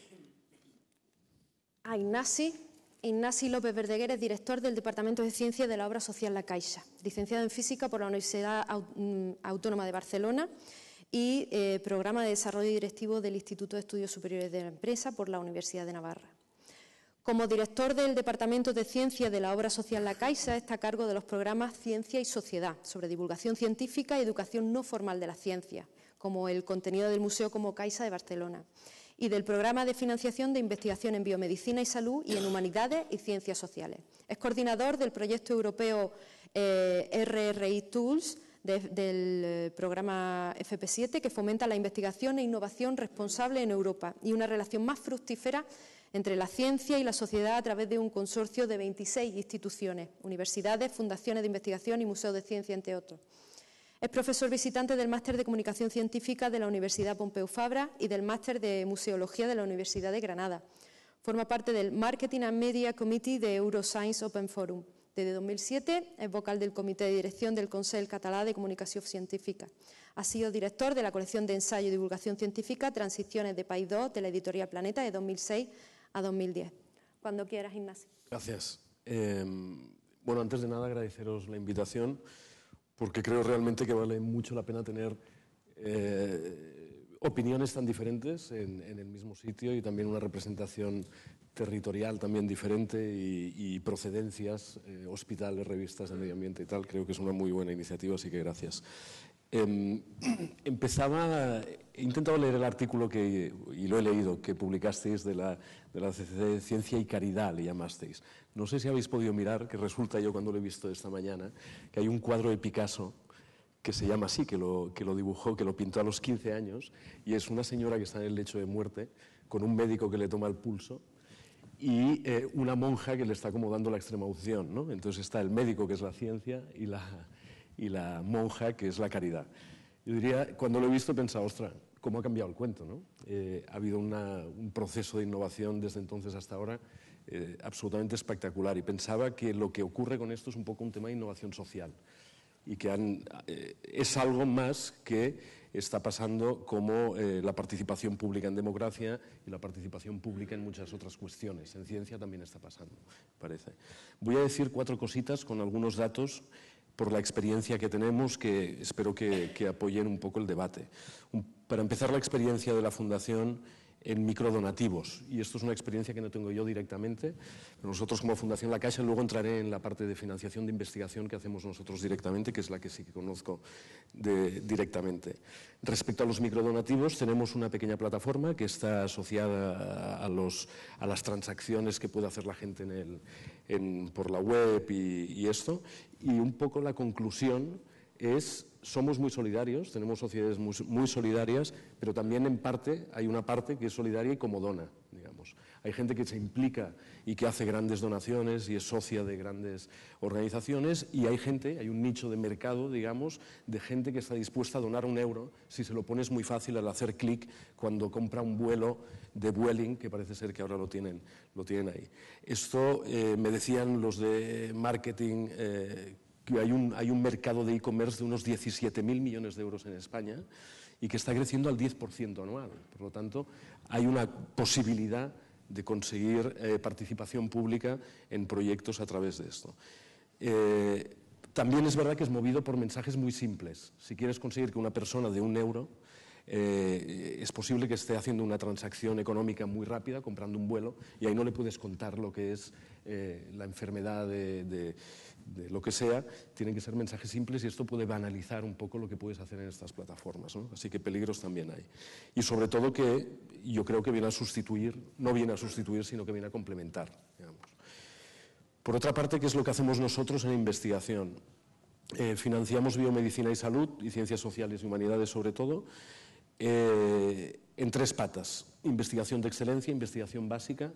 a Ignasi. Ignasi López Verdeguer es director del Departamento de Ciencia de la Obra Social La Caixa, licenciado en Física por la Universidad Autónoma de Barcelona y eh, Programa de Desarrollo Directivo del Instituto de Estudios Superiores de la Empresa por la Universidad de Navarra. Como director del Departamento de Ciencia de la Obra Social La Caixa está a cargo de los programas Ciencia y Sociedad, sobre divulgación científica y educación no formal de la ciencia, como el contenido del Museo Como Caixa de Barcelona, y del Programa de Financiación de Investigación en Biomedicina y Salud y en Humanidades y Ciencias Sociales. Es coordinador del proyecto europeo eh, R R I Tools de, del programa F P siete, que fomenta la investigación e innovación responsable en Europa y una relación más fructífera entre la ciencia y la sociedad a través de un consorcio de veintiséis instituciones, universidades, fundaciones de investigación y museos de ciencia, entre otros. Es profesor visitante del Máster de Comunicación Científica de la Universidad Pompeu Fabra y del Máster de Museología de la Universidad de Granada. Forma parte del Marketing and Media Committee de Euroscience Open Forum. Desde dos mil siete es vocal del Comité de Dirección del Consell Català de Comunicación Científica. Ha sido director de la colección de ensayo y divulgación científica Transiciones de País dos de la editorial Planeta de dos mil seis a dos mil diez. Cuando quieras, Ignasi. Gracias. Eh, bueno, antes de nada agradeceros la invitación, porque creo realmente que vale mucho la pena tener eh, opiniones tan diferentes en, en el mismo sitio y también una representación territorial también diferente y, y procedencias, eh, hospitales, revistas de medio ambiente y tal. Creo que es una muy buena iniciativa, así que gracias. Eh, empezaba, he intentado leer el artículo que, y lo he leído, que publicasteis de la, de la C C C Ciencia y Caridad, le llamasteis. No sé si habéis podido mirar, que resulta, yo cuando lo he visto esta mañana, que hay un cuadro de Picasso que se llama así, que lo, que lo dibujó, que lo pintó a los quince años, y es una señora que está en el lecho de muerte, con un médico que le toma el pulso, y eh, una monja que le está como dando la extrema unción, ¿no? Entonces está el médico, que es la ciencia, y la... y la monja, que es la caridad. Yo diría, cuando lo he visto, he pensado, ostras, cómo ha cambiado el cuento, ¿no? Eh, ha habido una, un proceso de innovación desde entonces hasta ahora eh, absolutamente espectacular, y pensaba que lo que ocurre con esto es un poco un tema de innovación social, y que han, eh, es algo más que está pasando como eh, la participación pública en democracia y la participación pública en muchas otras cuestiones. En ciencia también está pasando, parece. Voy a decir cuatro cositas con algunos datos por la experiencia que tenemos, que espero que, que apoyen un poco el debate. Un, para empezar, la experiencia de la Fundación en microdonativos, y esto es una experiencia que no tengo yo directamente, pero nosotros como Fundación La Caixa, luego entraré en la parte de financiación de investigación que hacemos nosotros directamente, que es la que sí que conozco de, directamente. Respecto a los microdonativos, tenemos una pequeña plataforma que está asociada a, los, a las transacciones que puede hacer la gente en el, en, por la web y, y esto, y un poco la conclusión es, somos muy solidarios, tenemos sociedades muy, muy solidarias, pero también en parte, hay una parte que es solidaria y como dona, digamos. Hay gente que se implica y que hace grandes donaciones y es socia de grandes organizaciones, y hay gente, hay un nicho de mercado, digamos, de gente que está dispuesta a donar un euro si se lo pones muy fácil al hacer clic cuando compra un vuelo de Vueling, que parece ser que ahora lo tienen, lo tienen ahí. Esto eh, me decían los de marketing, eh, que hay un, hay un mercado de e-commerce de unos diecisiete mil millones de euros en España y que está creciendo al diez por ciento anual. Por lo tanto, hay una posibilidad de conseguir eh, participación pública en proyectos a través de esto. Eh, también es verdad que es movido por mensajes muy simples. Si quieres conseguir que una persona de un euro, eh, es posible que esté haciendo una transacción económica muy rápida, comprando un vuelo, y ahí no le puedes contar lo que es eh, la enfermedad de, de, de lo que sea. Tienen que ser mensajes simples y esto puede banalizar un poco lo que puedes hacer en estas plataformas, ¿no? Así que peligros también hay. Y sobre todo que yo creo que viene a sustituir, no viene a sustituir, sino que viene a complementar, digamos. Por otra parte, ¿qué es lo que hacemos nosotros en investigación? Eh, financiamos biomedicina y salud, y ciencias sociales y humanidades sobre todo, eh, en tres patas: investigación de excelencia, investigación básica,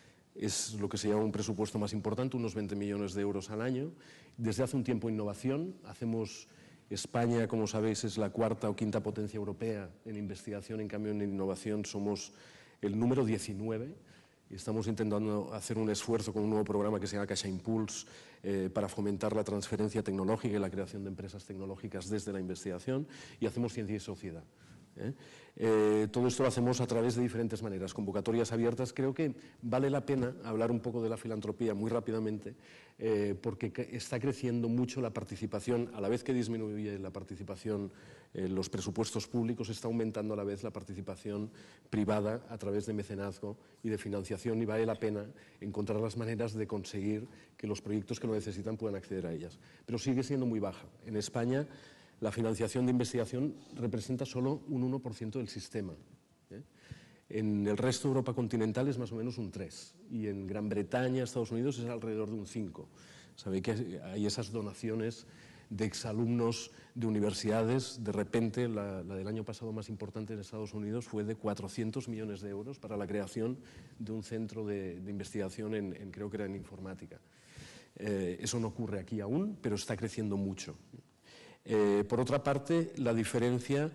es lo que se llama un presupuesto más importante, unos veinte millones de euros al año. Desde hace un tiempo innovación, hacemos, España, como sabéis, es la cuarta o quinta potencia europea en investigación, en cambio en innovación somos el número diecinueve, y estamos intentando hacer un esfuerzo con un nuevo programa que se llama Caixa Impulse eh, para fomentar la transferencia tecnológica y la creación de empresas tecnológicas desde la investigación, y hacemos ciencia y sociedad. ¿Eh? Eh, todo esto lo hacemos a través de diferentes maneras, convocatorias abiertas. Creo que vale la pena hablar un poco de la filantropía muy rápidamente, eh, porque está creciendo mucho la participación, a la vez que disminuye la participación en los presupuestos públicos, está aumentando a la vez la participación privada a través de mecenazgo y de financiación, y vale la pena encontrar las maneras de conseguir que los proyectos que lo necesitan puedan acceder a ellas. Pero sigue siendo muy baja. En España, la financiación de investigación representa solo un uno por ciento del sistema. ¿eh? En el resto de Europa continental es más o menos un tres por ciento, y en Gran Bretaña, Estados Unidos, es alrededor de un cinco por ciento. Sabéis que hay esas donaciones de exalumnos de universidades. De repente, la, la del año pasado más importante en Estados Unidos fue de cuatrocientos millones de euros para la creación de un centro de, de investigación, en, en, creo que era en informática. Eh, eso no ocurre aquí aún, pero está creciendo mucho. Eh, por otra parte, la diferencia,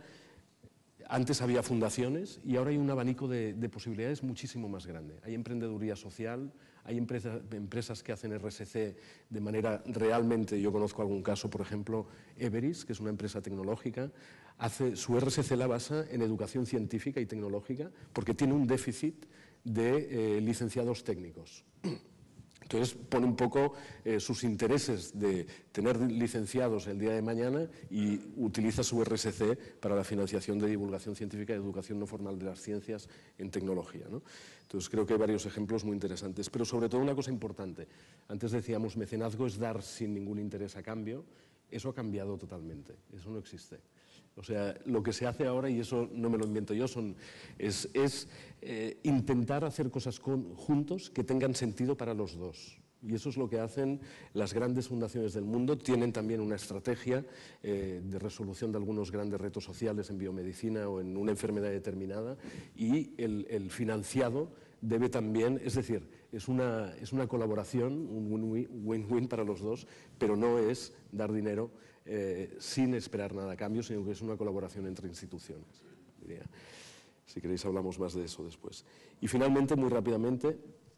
antes había fundaciones y ahora hay un abanico de, de posibilidades muchísimo más grande. Hay emprendeduría social, hay empresa, empresas que hacen R S C de manera realmente, yo conozco algún caso, por ejemplo, Everis, que es una empresa tecnológica, hace, su R S C la basa en educación científica y tecnológica porque tiene un déficit de eh, licenciados técnicos. Entonces pone un poco eh, sus intereses de tener licenciados el día de mañana y utiliza su R S C para la financiación de divulgación científica y educación no formal de las ciencias en tecnología, ¿no? Entonces creo que hay varios ejemplos muy interesantes, pero sobre todo una cosa importante. Antes decíamos, mecenazgo es dar sin ningún interés a cambio. Eso ha cambiado totalmente, eso no existe. O sea, lo que se hace ahora, y eso no me lo invento yo, son, es, es eh, intentar hacer cosas con, juntos que tengan sentido para los dos. Y eso es lo que hacen las grandes fundaciones del mundo. Tienen también una estrategia eh, de resolución de algunos grandes retos sociales en biomedicina o en una enfermedad determinada, y el, el financiado debe también, es decir, es una, es una colaboración, un win-win para los dos, pero no es dar dinero Eh, sin esperar nada a cambio, sino que es una colaboración entre instituciones, diría. Si queréis hablamos más de eso después. Y finalmente, muy rápidamente,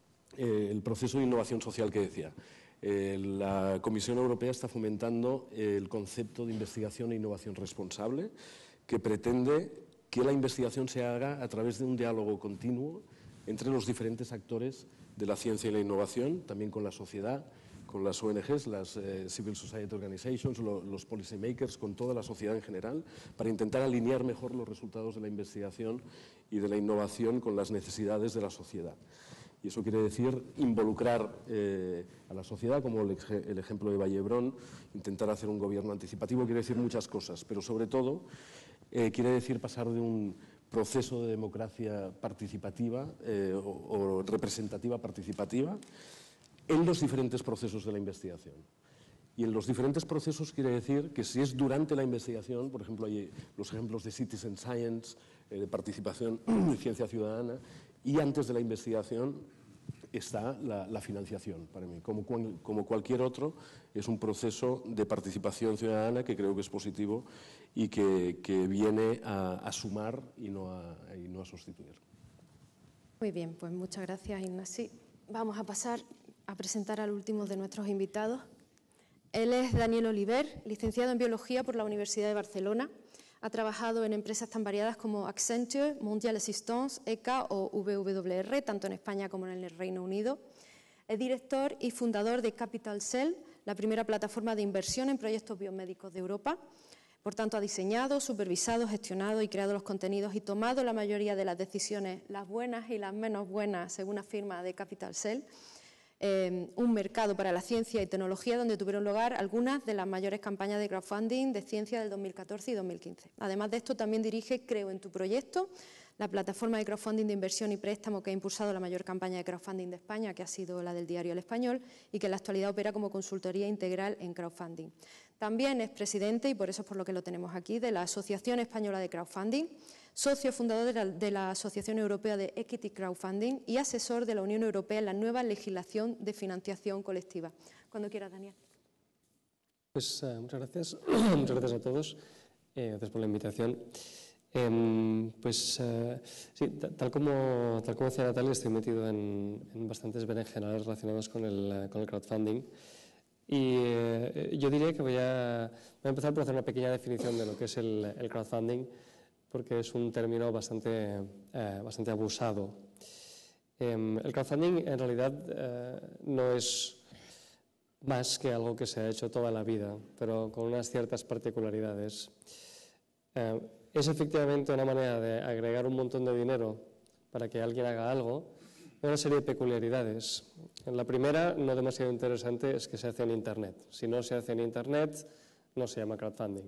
eh, el proceso de innovación social que decía. Eh, la Comisión Europea está fomentando eh, el concepto de investigación e innovación responsable, que pretende que la investigación se haga a través de un diálogo continuo entre los diferentes actores de la ciencia y la innovación, también con la sociedad, con las O N Ges, las eh, Civil Society Organizations, lo, los policy makers, con toda la sociedad en general, para intentar alinear mejor los resultados de la investigación y de la innovación con las necesidades de la sociedad. Y eso quiere decir involucrar eh, a la sociedad, como el, el ejemplo de Vallebrón, intentar hacer un gobierno anticipativo, quiere decir muchas cosas, pero sobre todo eh, quiere decir pasar de un proceso de democracia participativa eh, o, o representativa participativa en los diferentes procesos de la investigación. Y en los diferentes procesos quiere decir que si es durante la investigación, por ejemplo, hay los ejemplos de citizen science, eh, de participación de ciencia ciudadana, Y antes de la investigación está la, la financiación, para mí. Como, como cualquier otro, es un proceso de participación ciudadana que creo que es positivo y que, que viene a, a sumar y no a, y no a sustituir. Muy bien, pues muchas gracias, Ignasi. Vamos a pasar a presentar al último de nuestros invitados. Él es Daniel Oliver, licenciado en Biología por la Universidad de Barcelona. Ha trabajado en empresas tan variadas como Accenture, Mondial Assistance, E C A o V W R, tanto en España como en el Reino Unido. Es director y fundador de Capital Cell, la primera plataforma de inversión en proyectos biomédicos de Europa. Por tanto, ha diseñado, supervisado, gestionado y creado los contenidos y tomado la mayoría de las decisiones, las buenas y las menos buenas, según afirma de Capital Cell, eh, un mercado para la ciencia y tecnología donde tuvieron lugar algunas de las mayores campañas de crowdfunding de ciencia del dos mil catorce y dos mil quince. Además de esto, también dirige Creo en tu proyecto, la plataforma de crowdfunding de inversión y préstamo que ha impulsado la mayor campaña de crowdfunding de España, que ha sido la del diario El Español, y que en la actualidad opera como consultoría integral en crowdfunding. También es presidente, y por eso es por lo que lo tenemos aquí, de la Asociación Española de Crowdfunding, socio fundador de la, de la Asociación Europea de Equity Crowdfunding y asesor de la Unión Europea en la nueva legislación de financiación colectiva. Cuando quieras, Daniel. Pues uh, muchas gracias. Muchas gracias a todos. Eh, gracias por la invitación. Eh, pues uh, sí, tal como, tal como decía Natalia, estoy metido en, en bastantes berenjenales relacionados con el, con el crowdfunding. Y eh, yo diría que voy a, voy a empezar por hacer una pequeña definición de lo que es el, el crowdfunding, porque es un término bastante, eh, bastante abusado. Eh, el crowdfunding en realidad eh, no es más que algo que se ha hecho toda la vida, pero con unas ciertas particularidades. Eh, es efectivamente una manera de agregar un montón de dinero para que alguien haga algo, una serie de peculiaridades. La primera, no demasiado interesante, es que se hace en Internet. Si no se hace en Internet, no se llama crowdfunding.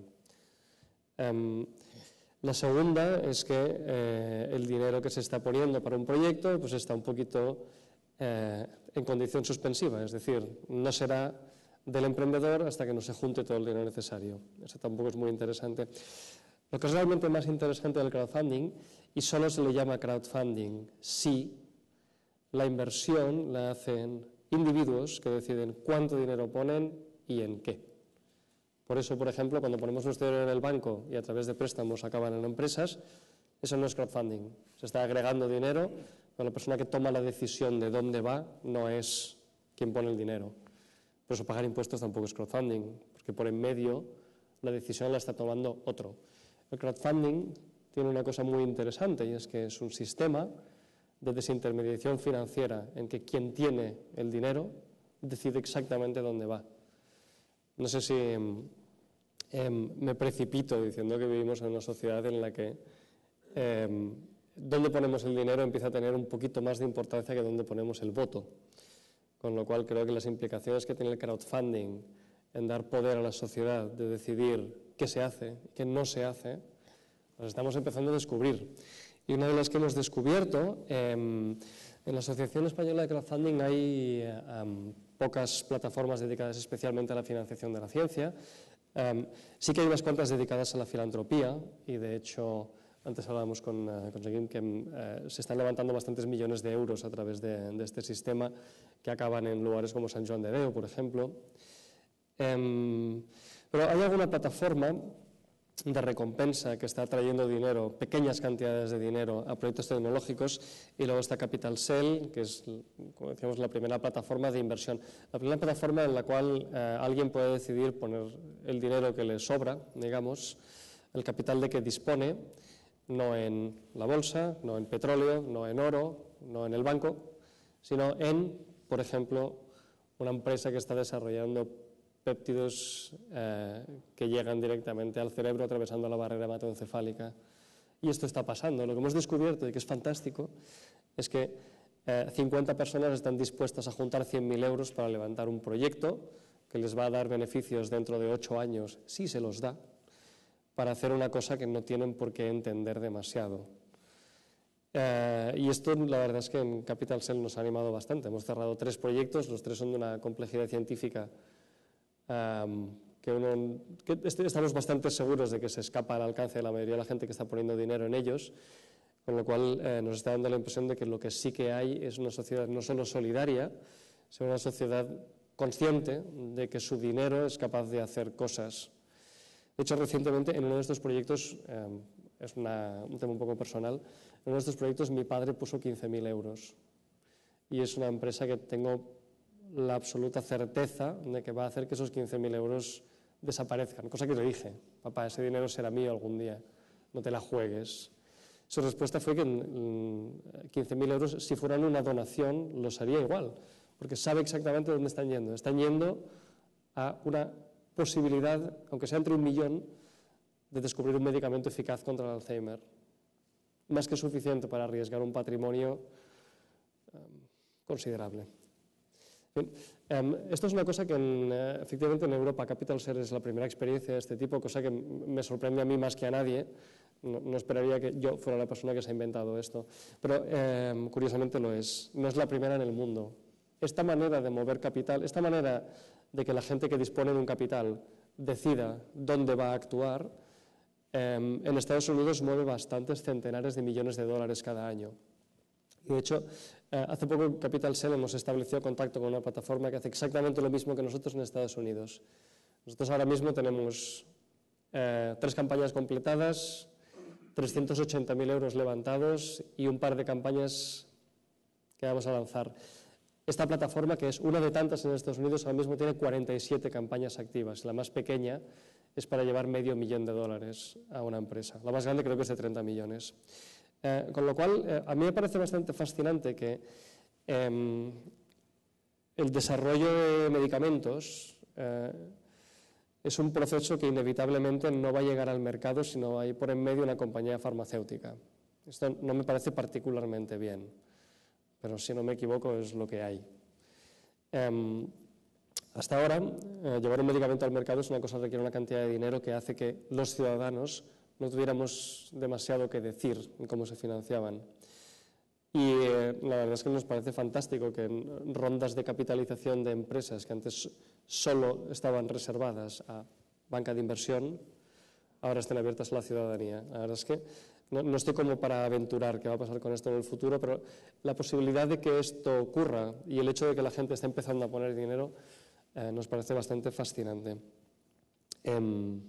Um, la segunda es que eh, el dinero que se está poniendo para un proyecto pues está un poquito eh, en condición suspensiva, es decir, no será del emprendedor hasta que no se junte todo el dinero necesario. Eso tampoco es muy interesante. Lo que es realmente más interesante del crowdfunding, y solo se le llama crowdfunding si la inversión la hacen individuos que deciden cuánto dinero ponen y en qué. Por eso, por ejemplo, cuando ponemos nuestro dinero en el banco y a través de préstamos acaban en empresas, eso no es crowdfunding. Se está agregando dinero, pero la persona que toma la decisión de dónde va no es quien pone el dinero. Por eso pagar impuestos tampoco es crowdfunding, porque por en medio la decisión la está tomando otro. El crowdfunding tiene una cosa muy interesante y es que es un sistema de desintermediación financiera en que quien tiene el dinero decide exactamente dónde va. No sé si eh, me precipito diciendo que vivimos en una sociedad en la que eh, dónde ponemos el dinero empieza a tener un poquito más de importancia que dónde ponemos el voto. Con lo cual creo que las implicaciones que tiene el crowdfunding en dar poder a la sociedad de decidir qué se hace y qué no se hace, las estamos empezando a descubrir. Y una de las que hemos descubierto, eh, en la Asociación Española de Crowdfunding hay eh, um, pocas plataformas dedicadas especialmente a la financiación de la ciencia. Um, sí que hay unas cuantas dedicadas a la filantropía y de hecho antes hablábamos con, uh, con Seguim que uh, se están levantando bastantes millones de euros a través de, de este sistema que acaban en lugares como San Joan de Déu, por ejemplo. Um, pero hay alguna plataforma de recompensa que está trayendo dinero, pequeñas cantidades de dinero a proyectos tecnológicos, y luego está Capital Cell, que es, como decíamos, la primera plataforma de inversión. La primera plataforma en la cual eh, alguien puede decidir poner el dinero que le sobra, digamos, el capital de que dispone, no en la bolsa, no en petróleo, no en oro, no en el banco, sino en, por ejemplo, una empresa que está desarrollando péptidos eh, que llegan directamente al cerebro atravesando la barrera hematoencefálica. Y esto está pasando. Lo que hemos descubierto y que es fantástico es que eh, cincuenta personas están dispuestas a juntar cien mil euros para levantar un proyecto que les va a dar beneficios dentro de ocho años, si se los da, para hacer una cosa que no tienen por qué entender demasiado. Eh, y esto la verdad es que en Capital Cell nos ha animado bastante. Hemos cerrado tres proyectos, los tres son de una complejidad científica Um, que, uno, que estamos bastante seguros de que se escapa al alcance de la mayoría de la gente que está poniendo dinero en ellos, con lo cual eh, nos está dando la impresión de que lo que sí que hay es una sociedad no solo solidaria, sino una sociedad consciente de que su dinero es capaz de hacer cosas. De hecho, recientemente en uno de estos proyectos, eh, es una, un tema un poco personal, en uno de estos proyectos mi padre puso quince mil euros y es una empresa que tengo la absoluta certeza de que va a hacer que esos quince mil euros desaparezcan, cosa que le dije: papá, ese dinero será mío algún día, no te la juegues. Su respuesta fue que quince mil euros, si fueran una donación, los haría igual, porque sabe exactamente dónde están yendo. Están yendo a una posibilidad, aunque sea entre un millón, de descubrir un medicamento eficaz contra el Alzheimer. Más que suficiente para arriesgar un patrimonio um, considerable. Bien, um, esto es una cosa que en, uh, efectivamente en Europa Capital Share es la primera experiencia de este tipo, cosa que me sorprende a mí más que a nadie. No, no esperaría que yo fuera la persona que se ha inventado esto, pero um, curiosamente lo es. No es la primera en el mundo. Esta manera de mover capital, esta manera de que la gente que dispone de un capital decida dónde va a actuar, um, en Estados Unidos mueve bastantes centenares de millones de dólares cada año. Y de hecho, eh, hace poco en Capital Share hemos establecido contacto con una plataforma que hace exactamente lo mismo que nosotros en Estados Unidos. Nosotros ahora mismo tenemos eh, tres campañas completadas, trescientos ochenta mil euros levantados y un par de campañas que vamos a lanzar. Esta plataforma, que es una de tantas en Estados Unidos, ahora mismo tiene cuarenta y siete campañas activas. La más pequeña es para llevar medio millón de dólares a una empresa. La más grande creo que es de treinta millones. Eh, con lo cual, eh, a mí me parece bastante fascinante que eh, el desarrollo de medicamentos eh, es un proceso que inevitablemente no va a llegar al mercado si no hay por en medio una compañía farmacéutica. Esto no me parece particularmente bien, pero si no me equivoco es lo que hay. Eh, hasta ahora, eh, llevar un medicamento al mercado es una cosa que requiere una cantidad de dinero que hace que los ciudadanos no tuviéramos demasiado que decir en cómo se financiaban. Y eh, la verdad es que nos parece fantástico que en rondas de capitalización de empresas que antes solo estaban reservadas a banca de inversión, ahora estén abiertas a la ciudadanía. La verdad es que no, no estoy como para aventurar qué va a pasar con esto en el futuro, pero la posibilidad de que esto ocurra y el hecho de que la gente esté empezando a poner dinero eh, nos parece bastante fascinante. Eh,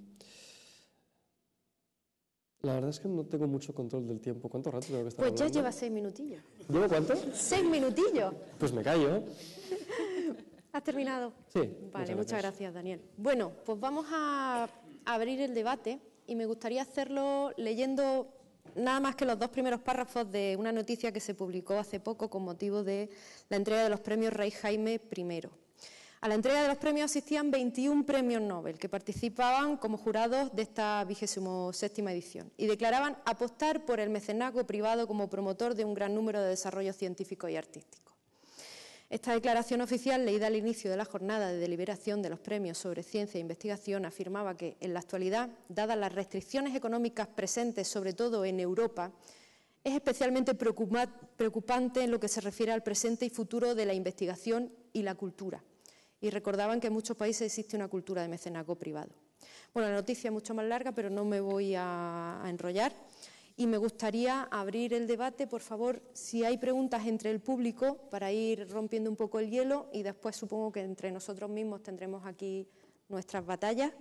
La verdad es que no tengo mucho control del tiempo. ¿Cuánto rato tengo que estar Pues hablando? ya lleva seis minutillos. ¿Llevo cuánto? ¡Seis minutillos! Pues me callo. ¿Has terminado? Sí. Vale, muchas gracias. muchas gracias, Daniel. Bueno, pues vamos a abrir el debate y me gustaría hacerlo leyendo nada más que los dos primeros párrafos de una noticia que se publicó hace poco con motivo de la entrega de los premios Rey Jaime primero. A la entrega de los premios asistían veintiún premios Nobel que participaban como jurados de esta vigésimo séptima edición y declaraban apostar por el mecenazgo privado como promotor de un gran número de desarrollos científicos y artísticos. Esta declaración oficial, leída al inicio de la jornada de deliberación de los premios sobre ciencia e investigación, afirmaba que en la actualidad, dadas las restricciones económicas presentes sobre todo en Europa, es especialmente preocupante en lo que se refiere al presente y futuro de la investigación y la cultura. Y recordaban que en muchos países existe una cultura de mecenazgo privado. Bueno, la noticia es mucho más larga, pero no me voy a, a enrollar. Y me gustaría abrir el debate, por favor, si hay preguntas entre el público, para ir rompiendo un poco el hielo, y después supongo que entre nosotros mismos tendremos aquí nuestras batallas.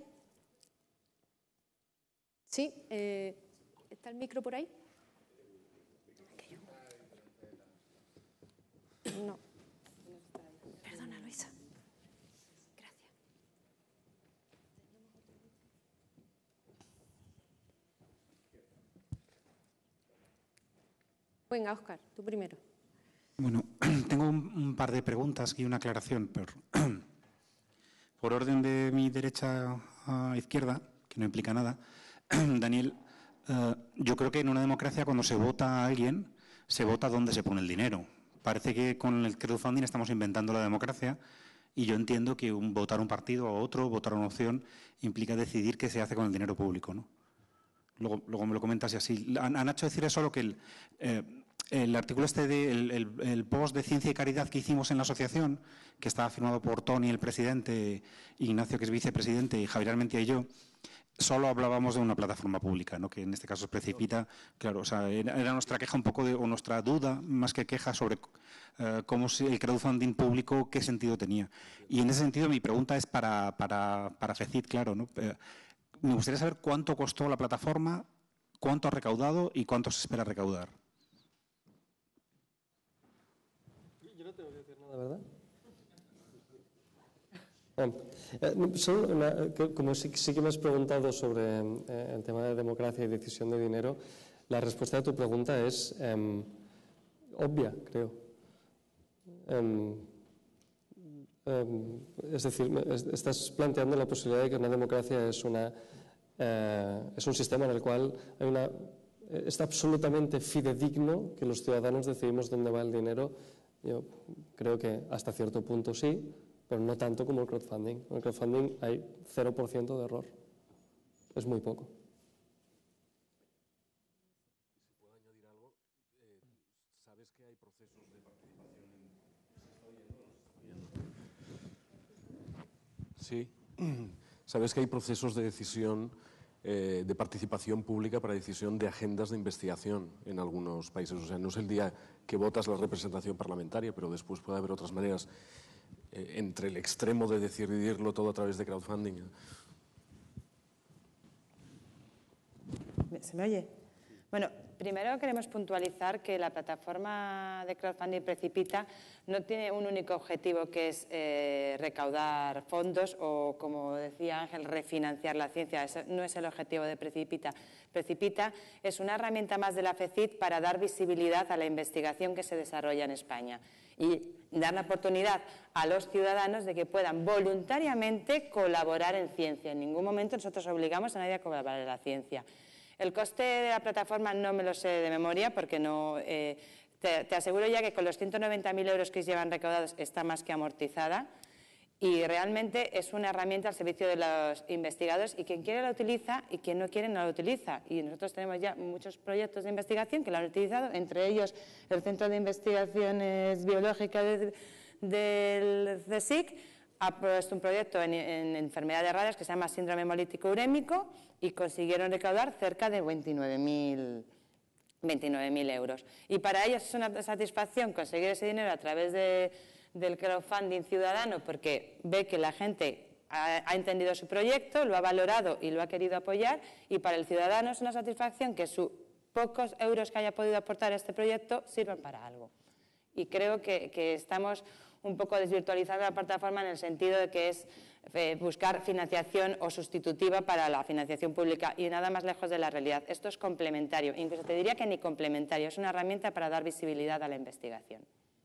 ¿Sí? Eh, ¿Está el micro por ahí? No. Perdona, Luisa. Venga, Óscar, tú primero. Bueno, tengo un, un par de preguntas y una aclaración. Por, por orden de mi derecha a izquierda, que no implica nada, Daniel, uh, yo creo que en una democracia cuando se vota a alguien, se vota dónde se pone el dinero. Parece que con el crowdfunding estamos inventando la democracia y yo entiendo que un, votar un partido o otro, votar una opción, implica decidir qué se hace con el dinero público, ¿no? Luego, luego me lo comentas y así. Han, han hecho decir solo que el, eh, el artículo este, de, el, el, el post de Ciencia y Caridad que hicimos en la asociación, que estaba firmado por Tony, el presidente, Ignacio, que es vicepresidente, y Javier Armentia y yo, solo hablábamos de una plataforma pública, ¿no? Que en este caso es Precipita. Claro, o sea, era, era nuestra queja un poco, de, o nuestra duda, más que queja, sobre uh, cómo si el crowdfunding público, qué sentido tenía. Y en ese sentido mi pregunta es para, para, para FECIT, claro, ¿no? Eh, me gustaría saber cuánto costó la plataforma, cuánto ha recaudado y cuánto se espera recaudar. Yo no tengo que decir nada, ¿verdad? Eh, solo una, como sí, sí que me has preguntado sobre eh, el tema de democracia y decisión de dinero, la respuesta a tu pregunta es eh, obvia, creo. Eh, eh, es decir, estás planteando la posibilidad de que una democracia es, una, eh, es un sistema en el cual hay una, está absolutamente fidedigno que los ciudadanos decidimos dónde va el dinero. Yo creo que hasta cierto punto sí, pero no tanto como el crowdfunding. En el crowdfunding hay cero por ciento de error. Es muy poco. Si puedo añadir algo, eh, ¿sabes que hay procesos de participación en... Sí. ¿Sabes que hay procesos de decisión, eh, de participación pública para decisión de agendas de investigación en algunos países? O sea, no es el día que votas la representación parlamentaria, pero después puede haber otras maneras. Eh, entre el extremo de decidirlo todo a través de crowdfunding. ¿Se me oye? Bueno, primero queremos puntualizar que la plataforma de crowdfunding Precipita no tiene un único objetivo, que es eh, recaudar fondos o, como decía Ángel, refinanciar la ciencia. Ese no es el objetivo de Precipita. Precipita es una herramienta más de la FECIT para dar visibilidad a la investigación que se desarrolla en España y dar la oportunidad a los ciudadanos de que puedan voluntariamente colaborar en ciencia. En ningún momento nosotros obligamos a nadie a colaborar en la ciencia. El coste de la plataforma no me lo sé de memoria porque no... Eh, te, te aseguro ya que con los ciento noventa mil euros que llevan recaudados está más que amortizada y realmente es una herramienta al servicio de los investigadores y quien quiere la utiliza y quien no quiere no la utiliza. Y nosotros tenemos ya muchos proyectos de investigación que la han utilizado, entre ellos el Centro de Investigaciones Biológicas de, del CSIC ha puesto un proyecto en, en enfermedades raras que se llama síndrome hemolítico urémico y consiguieron recaudar cerca de veintinueve mil euros. Y para ellos es una satisfacción conseguir ese dinero a través de, del crowdfunding ciudadano porque ve que la gente ha, ha entendido su proyecto, lo ha valorado y lo ha querido apoyar, y para el ciudadano es una satisfacción que sus pocos euros que haya podido aportar a este proyecto sirvan para algo. Y creo que, que estamos un poco desvirtualizando la plataforma en el sentido de que es eh, buscar financiación o sustitutiva para la financiación pública y nada más lejos de la realidad. Esto es complementario, incluso te diría que ni complementario, es una herramienta para dar visibilidad a la investigación.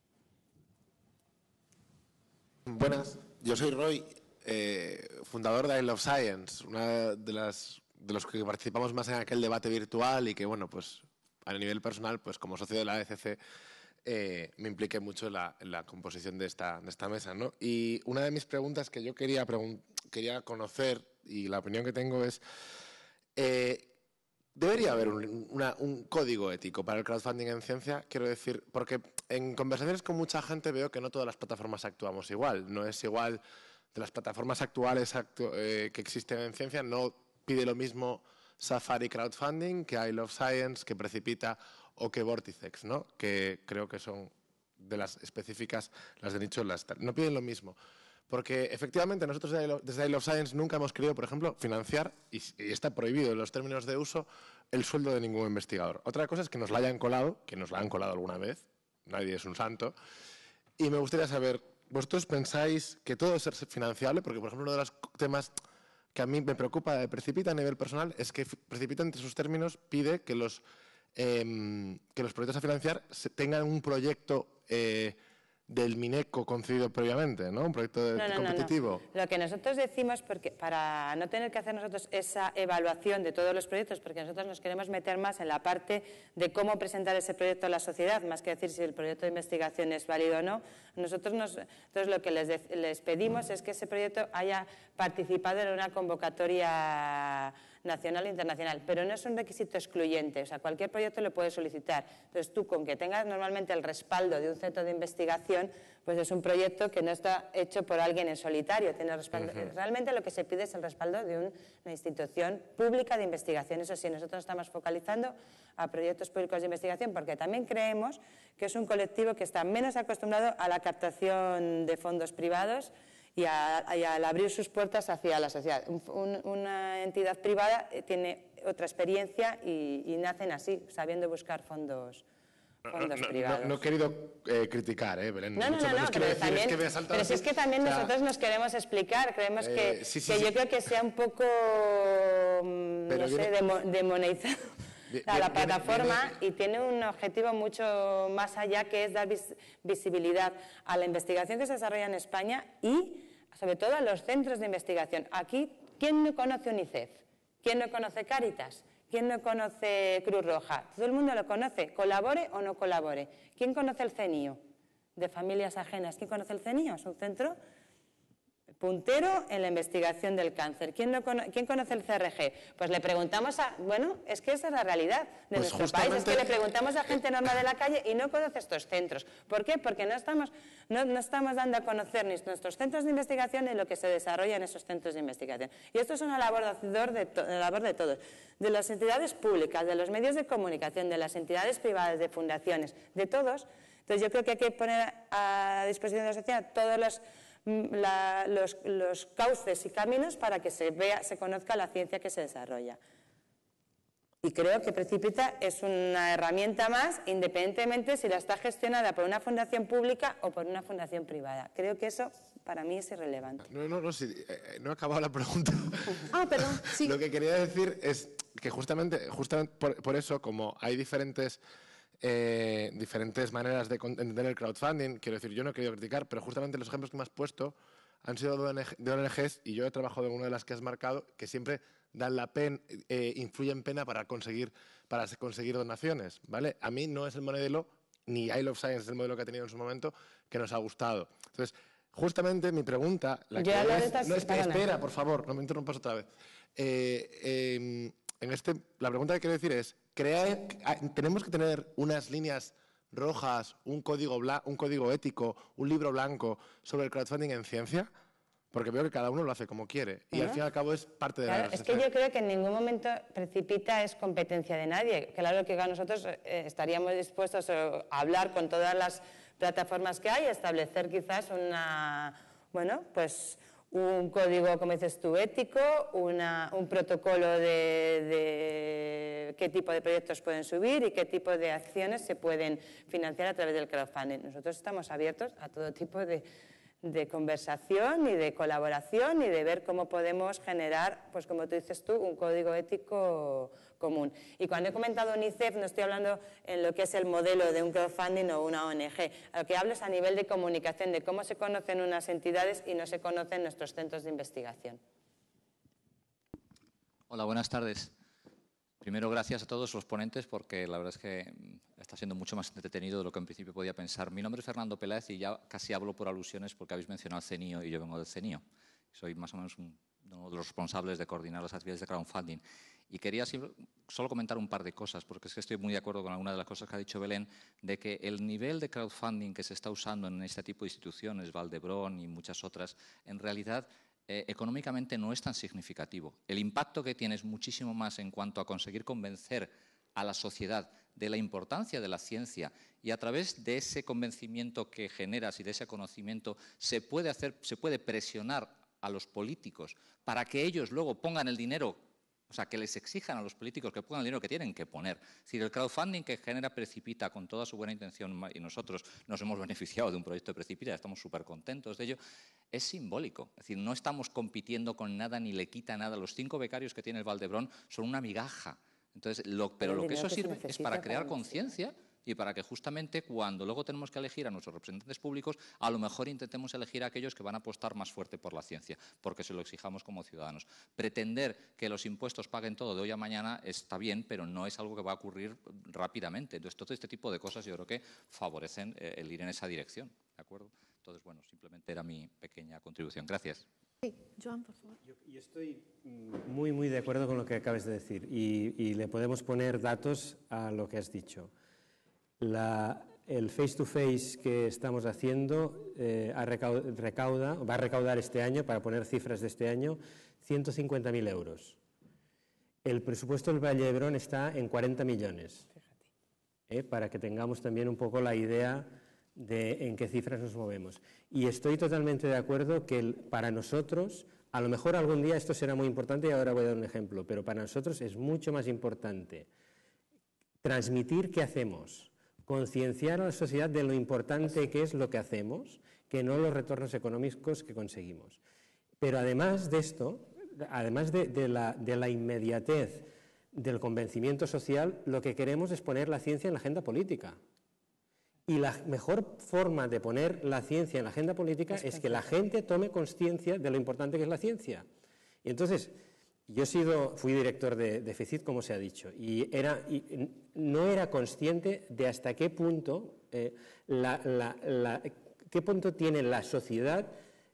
Buenas, yo soy Roy, eh, fundador de I Love Science, una de las de los que participamos más en aquel debate virtual y que, bueno, pues a nivel personal, pues como socio de la A D C C, Eh, me impliqué mucho en la, en la composición de esta, de esta mesa, ¿no? Y una de mis preguntas que yo quería, quería conocer, y la opinión que tengo es, eh, ¿debería haber un, una, un código ético para el crowdfunding en ciencia? Quiero decir, porque en conversaciones con mucha gente veo que no todas las plataformas actuamos igual. No es igual de las plataformas actuales actu eh, que existen en ciencia, no pide lo mismo Safari Crowdfunding que I Love Science, que Precipita o que Vorticex, ¿no? Que creo que son de las específicas, las de nicho, las no piden lo mismo. Porque efectivamente nosotros desde I Love Science nunca hemos querido, por ejemplo, financiar, y, y está prohibido en los términos de uso, el sueldo de ningún investigador. Otra cosa es que nos la hayan colado, que nos la han colado alguna vez, nadie es un santo, y me gustaría saber, ¿vosotros pensáis que todo es financiable? Porque, por ejemplo, uno de los temas que a mí me preocupa de Precipita a nivel personal es que Precipita, entre sus términos, pide que los Eh, que los proyectos a financiar tengan un proyecto eh, del Mineco concedido previamente, ¿no? Un proyecto de, no, no, competitivo. No, no. Lo que nosotros decimos, porque para no tener que hacer nosotros esa evaluación de todos los proyectos, porque nosotros nos queremos meter más en la parte de cómo presentar ese proyecto a la sociedad, más que decir si el proyecto de investigación es válido o no. Nosotros nos, entonces lo que les, les pedimos es que ese proyecto haya participado en una convocatoria nacional e internacional, pero no es un requisito excluyente, o sea, cualquier proyecto lo puedes solicitar. Entonces tú, con que tengas normalmente el respaldo de un centro de investigación, pues es un proyecto que no está hecho por alguien en solitario, tiene respaldo. Uh-huh. Realmente lo que se pide es el respaldo de un, una institución pública de investigación. Eso sí, nosotros estamos focalizando a proyectos públicos de investigación porque también creemos que es un colectivo que está menos acostumbrado a la captación de fondos privados y, a, y al abrir sus puertas hacia la sociedad. Un, un, una entidad privada tiene otra experiencia y, y nacen así, sabiendo buscar fondos. Fondos no, privados. No, no he querido eh, criticar, ¿eh, Belén? No, no, Mucho no, no, pero, decir, también, es que me pero si es que también o sea, nosotros nos queremos explicar, creemos que, eh, sí, sí, que sí. yo creo que sea un poco, pero no viene, sé, demo, demonizado a la plataforma viene, viene. Y tiene un objetivo mucho más allá, que es dar vis, visibilidad a la investigación que se desarrolla en España y, sobre todo, a los centros de investigación. Aquí, ¿quién no conoce UNICEF? ¿Quién no conoce Cáritas? ¿Quién no conoce Cruz Roja? Todo el mundo lo conoce, colabore o no colabore. ¿Quién conoce el CENIO? De familias ajenas. ¿Quién conoce el CENIO? Es un centro puntero en la investigación del cáncer. ¿Quién, no cono ¿Quién conoce el C R G? Pues le preguntamos a... Bueno, es que esa es la realidad de pues nuestro justamente... país. Es que le preguntamos a gente normal de la calle y no conoce estos centros. ¿Por qué? Porque no estamos, no, no estamos dando a conocer ni nuestros centros de investigación ni lo que se desarrolla en esos centros de investigación. Y esto es una labor de, to de, labor de todos. De las entidades públicas, de los medios de comunicación, de las entidades privadas, de fundaciones, de todos. Entonces yo creo que hay que poner a disposición de la sociedad todos los... La, los, los cauces y caminos para que se vea, se conozca la ciencia que se desarrolla. Y creo que Precipita es una herramienta más, independientemente si la está gestionada por una fundación pública o por una fundación privada. Creo que eso para mí es irrelevante. No, no, no, sí, eh, no he acabado la pregunta. Ah, perdón, sí. Lo que quería decir es que justamente, justamente por, por eso, como hay diferentes... Eh, diferentes maneras de entender el crowdfunding. Quiero decir, yo no he querido criticar, pero justamente los ejemplos que me has puesto han sido de O N Ges y yo he trabajado en una de las que has marcado que siempre dan la pena, eh, influyen pena para conseguir, para conseguir donaciones, ¿vale? A mí no es el modelo, ni I Love Science es el modelo que ha tenido en su momento, que nos ha gustado. Entonces, justamente mi pregunta... La que es, no, espera, espera, por favor, no me interrumpas otra vez. Eh, eh, en este, la pregunta que quiero decir es, ¿crea, ¿tenemos que tener unas líneas rojas, un código, un código ético, un libro blanco sobre el crowdfunding en ciencia? Porque veo que cada uno lo hace como quiere y ¿no? Al fin y al cabo es parte de claro, la... Es que yo creo que en ningún momento Precipita es competencia de nadie. Claro que nosotros eh, estaríamos dispuestos a hablar con todas las plataformas que hay, establecer quizás una, bueno, pues... un código, como dices tú, ético, una, un protocolo de, de qué tipo de proyectos pueden subir y qué tipo de acciones se pueden financiar a través del crowdfunding. Nosotros estamos abiertos a todo tipo de, de conversación y de colaboración y de ver cómo podemos generar, pues como tú dices tú, un código ético común. Y cuando he comentado UNICEF no estoy hablando en lo que es el modelo de un crowdfunding o una O N G. A lo que hablo es a nivel de comunicación, de cómo se conocen unas entidades y no se conocen nuestros centros de investigación. Hola, buenas tardes. Primero, gracias a todos los ponentes porque la verdad es que está siendo mucho más entretenido de lo que en principio podía pensar. Mi nombre es Fernando Peláez y ya casi hablo por alusiones porque habéis mencionado el CENIO y yo vengo del CENIO. Soy más o menos un, uno de los responsables de coordinar las actividades de crowdfunding. Y quería solo comentar un par de cosas, porque es que estoy muy de acuerdo con alguna de las cosas que ha dicho Belén, de que el nivel de crowdfunding que se está usando en este tipo de instituciones, Valdebrón y muchas otras, en realidad eh, económicamente no es tan significativo. El impacto que tiene es muchísimo más en cuanto a conseguir convencer a la sociedad de la importancia de la ciencia y a través de ese convencimiento que generas y de ese conocimiento se puede hacer, se puede presionar a los políticos para que ellos luego pongan el dinero. O sea, que les exijan a los políticos que pongan el dinero que tienen que poner. Es decir, el crowdfunding que genera Precipita con toda su buena intención, y nosotros nos hemos beneficiado de un proyecto de Precipita, estamos súper contentos de ello, es simbólico. Es decir, no estamos compitiendo con nada ni le quita nada. Los cinco becarios que tiene el Valdebrón son una migaja. Entonces, lo, pero lo que eso sirve es para crear conciencia y para que justamente cuando luego tenemos que elegir a nuestros representantes públicos, a lo mejor intentemos elegir a aquellos que van a apostar más fuerte por la ciencia, porque se lo exijamos como ciudadanos. Pretender que los impuestos paguen todo de hoy a mañana está bien, pero no es algo que va a ocurrir rápidamente. Entonces, todo este tipo de cosas yo creo que favorecen el ir en esa dirección, ¿de acuerdo? Entonces, bueno, simplemente era mi pequeña contribución. Gracias. Sí, Joan, por favor. Yo, yo estoy muy, muy de acuerdo con lo que acabas de decir y, y le podemos poner datos a lo que has dicho. La, el face-to-face que estamos haciendo eh, ha recauda, recauda, va a recaudar este año, para poner cifras de este año, ciento cincuenta mil euros. El presupuesto del Valle de Hebrón está en cuarenta millones, eh, para que tengamos también un poco la idea de en qué cifras nos movemos. Y estoy totalmente de acuerdo que el, para nosotros, a lo mejor algún día esto será muy importante y ahora voy a dar un ejemplo, pero para nosotros es mucho más importante transmitir qué hacemos, concienciar a la sociedad de lo importante que es lo que hacemos, que no los retornos económicos que conseguimos. Pero además de esto, además de, de, la, de la inmediatez del convencimiento social, lo que queremos es poner la ciencia en la agenda política. Y la mejor forma de poner la ciencia en la agenda política es que la gente tome conciencia de lo importante que es la ciencia. Y entonces, yo he sido, fui director de, de FECIT, como se ha dicho, y, era, y no era consciente de hasta qué punto, eh, la, la, la, qué punto tiene la sociedad,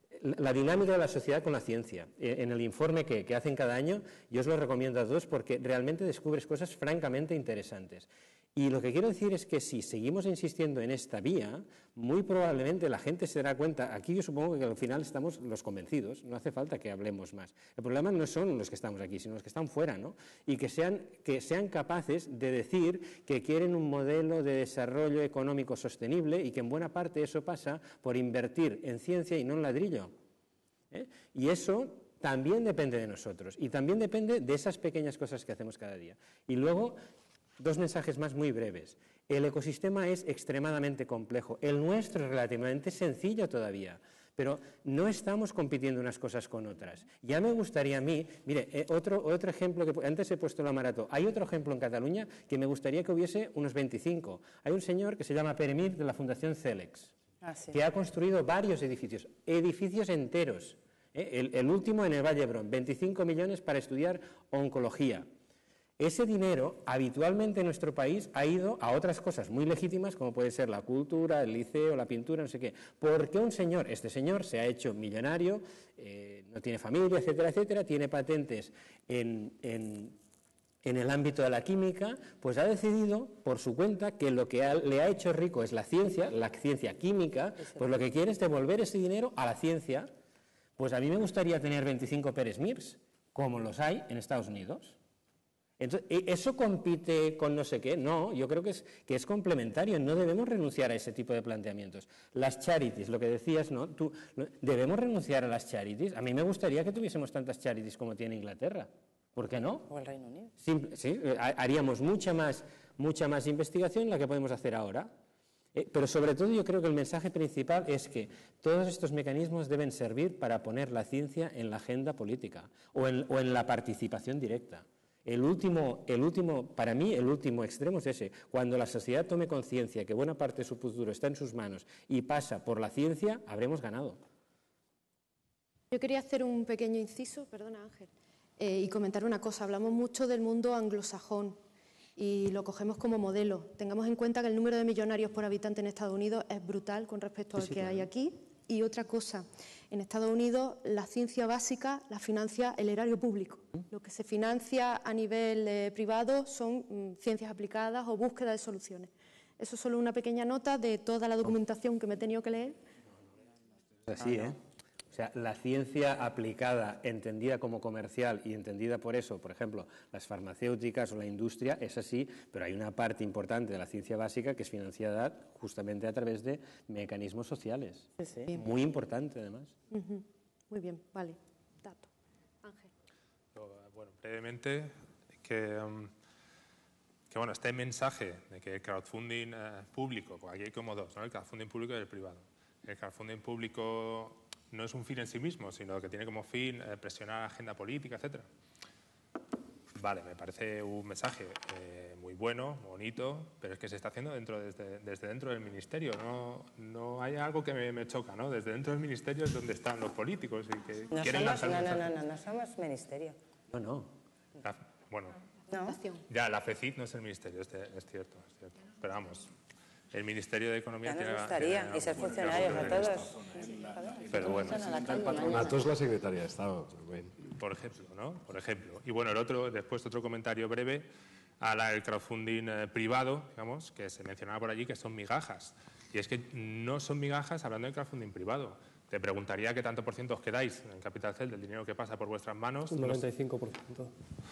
la dinámica de la sociedad con la ciencia. En el informe que, que hacen cada año, yo os lo recomiendo a todos porque realmente descubres cosas francamente interesantes. Y lo que quiero decir es que si seguimos insistiendo en esta vía, muy probablemente la gente se dará cuenta, aquí yo supongo que al final estamos los convencidos, no hace falta que hablemos más. El problema no son los que estamos aquí, sino los que están fuera, ¿no? Y que sean, que sean capaces de decir que quieren un modelo de desarrollo económico sostenible y que en buena parte eso pasa por invertir en ciencia y no en ladrillo. ¿Eh? Y eso también depende de nosotros y también depende de esas pequeñas cosas que hacemos cada día. Y luego, dos mensajes más muy breves. El ecosistema es extremadamente complejo. El nuestro es relativamente sencillo todavía, pero no estamos compitiendo unas cosas con otras. Ya me gustaría a mí, mire, eh, otro, otro ejemplo, que antes he puesto la marató, hay otro ejemplo en Cataluña que me gustaría que hubiese unos veinticinco. Hay un señor que se llama Pere Mir, de la Fundación Celex, ah, sí. que ha construido varios edificios, edificios enteros. Eh, el, el último en el Valle de Hebrón, veinticinco millones para estudiar oncología. Ese dinero habitualmente en nuestro país ha ido a otras cosas muy legítimas como puede ser la cultura, el liceo, la pintura, no sé qué. ¿Por qué un señor, este señor se ha hecho millonario, eh, no tiene familia, etcétera, etcétera, tiene patentes en, en, en el ámbito de la química, pues ha decidido por su cuenta que lo que ha, le ha hecho rico es la ciencia, la ciencia química, pues lo que quiere es devolver ese dinero a la ciencia. Pues a mí me gustaría tener veinticinco Pere Mirs, como los hay en Estados Unidos. Entonces, ¿eso compite con no sé qué? No, yo creo que es, que es complementario, no debemos renunciar a ese tipo de planteamientos. Las charities, lo que decías, ¿no? Tú, ¿debemos renunciar a las charities? A mí me gustaría que tuviésemos tantas charities como tiene Inglaterra. ¿Por qué no? O el Reino Unido. Simple, sí, haríamos mucha más, mucha más investigación la que podemos hacer ahora. Eh, pero sobre todo yo creo que el mensaje principal es que todos estos mecanismos deben servir para poner la ciencia en la agenda política o en, o en la participación directa. El último, el último, para mí, el último extremo es ese. Cuando la sociedad tome conciencia que buena parte de su futuro está en sus manos y pasa por la ciencia, habremos ganado. Yo quería hacer un pequeño inciso, perdona Ángel, eh, y comentar una cosa. Hablamos mucho del mundo anglosajón y lo cogemos como modelo. Tengamos en cuenta que el número de millonarios por habitante en Estados Unidos es brutal con respecto al sí, sí, que claro. hay aquí. Y otra cosa, en Estados Unidos la ciencia básica la financia el erario público. Lo que se financia a nivel eh, privado son mm, ciencias aplicadas o búsqueda de soluciones. Eso es solo una pequeña nota de toda la documentación que me he tenido que leer. Así, ¿eh? O sea, la ciencia aplicada, entendida como comercial y entendida por eso, por ejemplo, las farmacéuticas o la industria, es así, pero hay una parte importante de la ciencia básica que es financiada justamente a través de mecanismos sociales. Sí, sí. Muy importante, además. Uh-huh. Muy bien, vale. Dato. Ángel. Bueno, brevemente, que, um, que bueno, este mensaje de que el crowdfunding eh, público, porque aquí hay como dos, ¿no? El crowdfunding público y el privado. El crowdfunding público no es un fin en sí mismo, sino que tiene como fin eh, presionar la agenda política, etcétera. Vale, me parece un mensaje eh, muy bueno, bonito, pero es que se está haciendo dentro, desde, desde dentro del ministerio. No, no hay algo que me, me choca, ¿no? Desde dentro del ministerio es donde están los políticos y que no quieren somos, lanzar no, mensajes. no, no, no, no somos ministerio. No, no. La, bueno, no. ya, la FECIT no es el ministerio, es, de, es cierto, es cierto. Pero vamos, el Ministerio de Economía Ya tiene... nos gustaría, tiene y ser un funcionarios a caso en todos. esto. Pero bueno. El patronato es la Secretaría de Estado. Bueno. Por ejemplo, ¿no? Por ejemplo. Y bueno, el otro, después otro comentario breve al crowdfunding eh, privado, digamos, que se mencionaba por allí, que son migajas. Y es que no son migajas hablando de crowdfunding privado. Te preguntaría qué tanto por ciento os quedáis en Capital Cell del dinero que pasa por vuestras manos. Un noventa y cinco por ciento.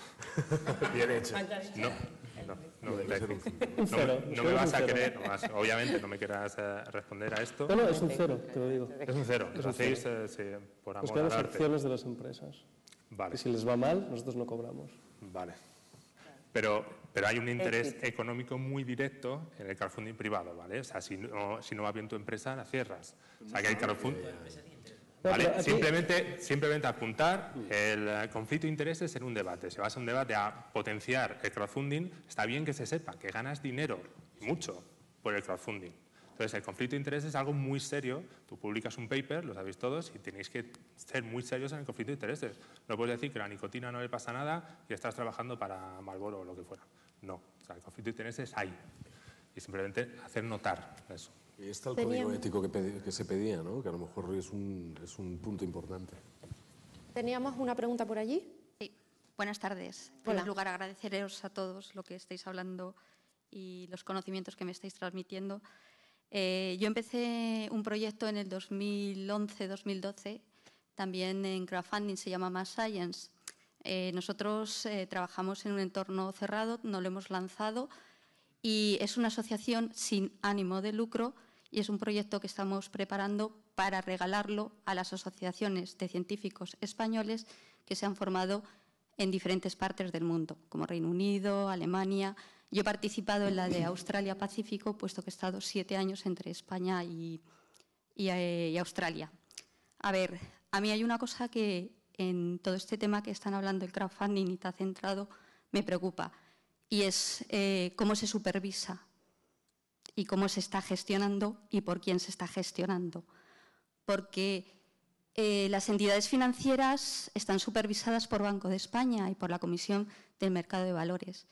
Bien hecho. No, no, noventa y cinco. Un cero. No, no me vas a querer, no vas, obviamente no me quieras eh, responder a esto. No, no, es un cero, te lo digo. Es un cero, Es lo un cero. hacéis eh, sí, por Nos amor quedan al las arte. acciones de las empresas. Vale. Y si les va mal, nosotros no cobramos. Vale. Pero, pero hay un interés económico muy directo en el crowdfunding privado, ¿vale? O sea, si no, si no va bien tu empresa, la cierras. O sea, que hay crowdfunding... ¿Vale? Simplemente, simplemente apuntar el eh, conflicto de intereses en un debate. Si vas a un debate a potenciar el crowdfunding, está bien que se sepa que ganas dinero, y mucho, por el crowdfunding. Entonces, el conflicto de intereses es algo muy serio. Tú publicas un paper, lo sabéis todos, y tenéis que ser muy serios en el conflicto de intereses. No puedes decir que la nicotina no le pasa nada y estás trabajando para Marlboro o lo que fuera. No. O sea, el conflicto de intereses hay. Y simplemente hacer notar eso. Y está el código ético que, pedí, que se pedía, ¿no? Que a lo mejor es un, es un punto importante. ¿Teníamos una pregunta por allí? Sí, buenas tardes. En primer lugar, agradeceros a todos lo que estáis hablando y los conocimientos que me estáis transmitiendo. Eh, yo empecé un proyecto en el dos mil once dos mil doce, también en crowdfunding, se llama Mass Science. Eh, nosotros eh, trabajamos en un entorno cerrado, no lo hemos lanzado y es una asociación sin ánimo de lucro y es un proyecto que estamos preparando para regalarlo a las asociaciones de científicos españoles que se han formado en diferentes partes del mundo, como Reino Unido, Alemania. Yo he participado en la de Australia-Pacífico, puesto que he estado siete años entre España y, y, y Australia. A ver, a mí hay una cosa que en todo este tema que están hablando del crowdfunding y está centrado me preocupa, y es eh, cómo se supervisa y cómo se está gestionando y por quién se está gestionando. Porque eh, las entidades financieras están supervisadas por Banco de España y por la Comisión del Mercado de Valores.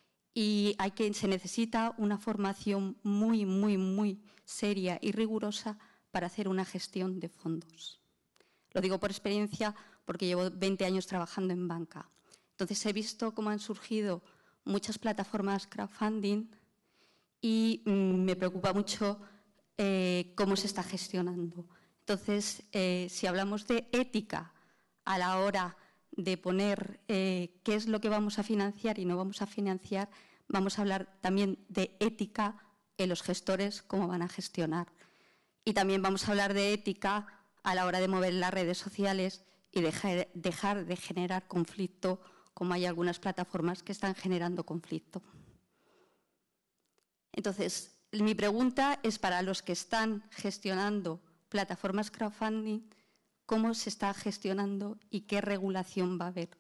Y hay que, se necesita una formación muy, muy, muy seria y rigurosa para hacer una gestión de fondos. Lo digo por experiencia porque llevo veinte años trabajando en banca. Entonces he visto cómo han surgido muchas plataformas crowdfunding y mmm, me preocupa mucho eh, cómo se está gestionando. Entonces, eh, si hablamos de ética a la hora de poner eh, qué es lo que vamos a financiar y no vamos a financiar, vamos a hablar también de ética en los gestores, cómo van a gestionar. Y también vamos a hablar de ética a la hora de mover las redes sociales y dejar, dejar de generar conflicto, como hay algunas plataformas que están generando conflicto. Entonces, mi pregunta es para los que están gestionando plataformas crowdfunding, ¿cómo se está gestionando y qué regulación va a haber?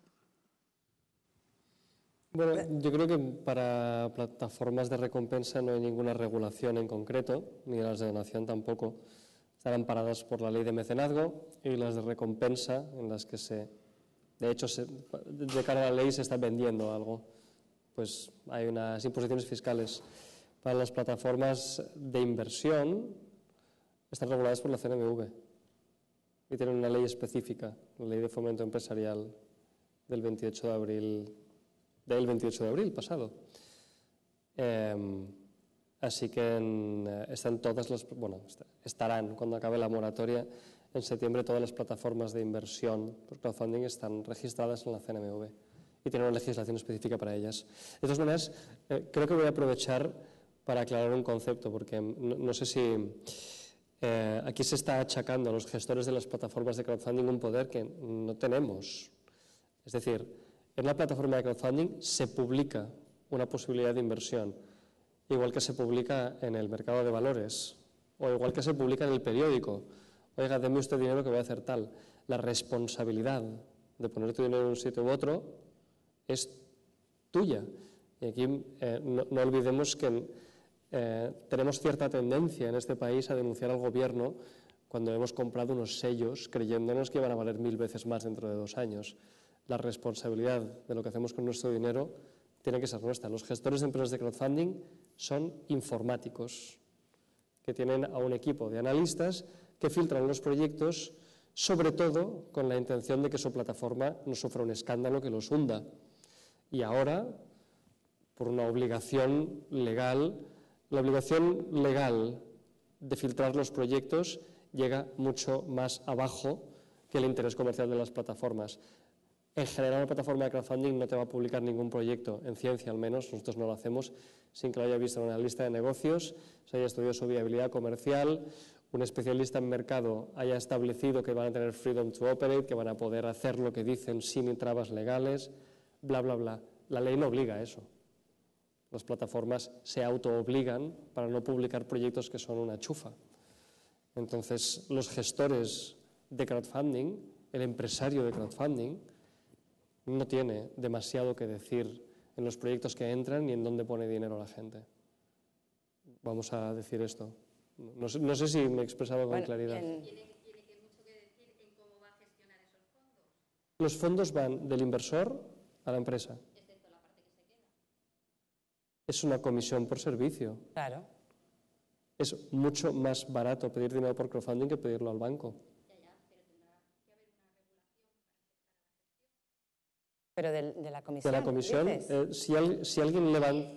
Bueno, yo creo que para plataformas de recompensa no hay ninguna regulación en concreto, ni las de donación tampoco. Están amparadas por la ley de mecenazgo y las de recompensa, en las que se, de hecho, se, de cara a la ley se está vendiendo algo. Pues hay unas imposiciones fiscales. Para las plataformas de inversión están reguladas por la C N M V y tienen una ley específica, la Ley de Fomento Empresarial del veintiocho de abril, del veintiocho de abril pasado. Eh, así que en, están todas las, bueno, estarán cuando acabe la moratoria en septiembre todas las plataformas de inversión por crowdfunding están registradas en la C N M V y tienen una legislación específica para ellas. De todas maneras, eh, creo que voy a aprovechar para aclarar un concepto, porque no, no sé si eh, aquí se está achacando a los gestores de las plataformas de crowdfunding un poder que no tenemos. Es decir, en la plataforma de crowdfunding se publica una posibilidad de inversión, igual que se publica en el mercado de valores, o igual que se publica en el periódico. Oiga, deme usted dinero que voy a hacer tal. La responsabilidad de poner tu dinero en un sitio u otro es tuya. Y aquí eh, no, no olvidemos que eh, tenemos cierta tendencia en este país a denunciar al gobierno cuando hemos comprado unos sellos creyéndonos que iban a valer mil veces más dentro de dos años. La responsabilidad de lo que hacemos con nuestro dinero tiene que ser nuestra. Los gestores de empresas de crowdfunding son informáticos. que tienen a un equipo de analistas que filtran los proyectos, sobre todo con la intención de que su plataforma no sufra un escándalo que los hunda. Y ahora, por una obligación legal, la obligación legal de filtrar los proyectos llega mucho más abajo que el interés comercial de las plataformas. En general, la plataforma de crowdfunding no te va a publicar ningún proyecto, en ciencia al menos, nosotros no lo hacemos, sin que lo haya visto en una lista de negocios, se haya estudiado su viabilidad comercial, un especialista en mercado haya establecido que van a tener freedom to operate, que van a poder hacer lo que dicen sin trabas legales, bla, bla, bla. La ley no obliga a eso. Las plataformas se autoobligan para no publicar proyectos que son una chufa. Entonces, los gestores de crowdfunding, el empresario de crowdfunding, no tiene demasiado que decir en los proyectos que entran ni en dónde pone dinero la gente. Vamos a decir esto. No sé, no sé si me he expresado con bueno, claridad. En... Los fondos van del inversor a la empresa. Es una comisión por servicio. Claro. Es mucho más barato pedir dinero por crowdfunding que pedirlo al banco. Pero de, de la comisión. De la comisión, eh, si, al, si alguien levanta.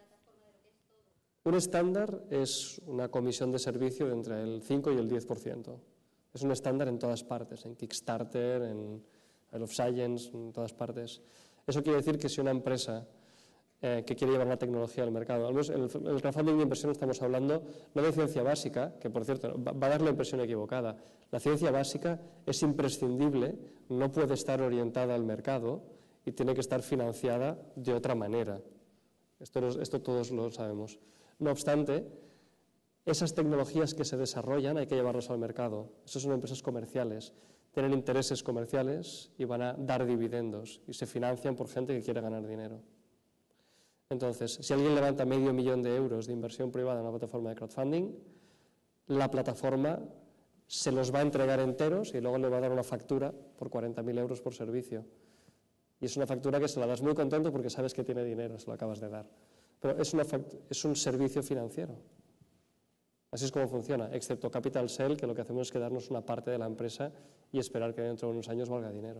Un estándar es una comisión de servicio de entre el cinco y el diez por ciento. Es un estándar en todas partes, en Kickstarter, en Isle of Science, en todas partes. Eso quiere decir que si una empresa eh, que quiere llevar la tecnología al mercado, al menos en el, el crowdfunding de inversión estamos hablando no de ciencia básica, que por cierto va, va a dar la impresión equivocada. La ciencia básica es imprescindible, no puede estar orientada al mercado y tiene que estar financiada de otra manera. Esto, esto todos lo sabemos. No obstante, esas tecnologías que se desarrollan hay que llevarlas al mercado. Esas son empresas comerciales, tienen intereses comerciales y van a dar dividendos y se financian por gente que quiere ganar dinero. Entonces, si alguien levanta medio millón de euros de inversión privada en una plataforma de crowdfunding, la plataforma se los va a entregar enteros y luego le va a dar una factura por cuarenta mil euros por servicio. Y es una factura que se la das muy contento porque sabes que tiene dinero, se lo acabas de dar. Pero es, una es un servicio financiero. Así es como funciona, excepto Capital Cell, que lo que hacemos es quedarnos una parte de la empresa y esperar que dentro de unos años valga dinero.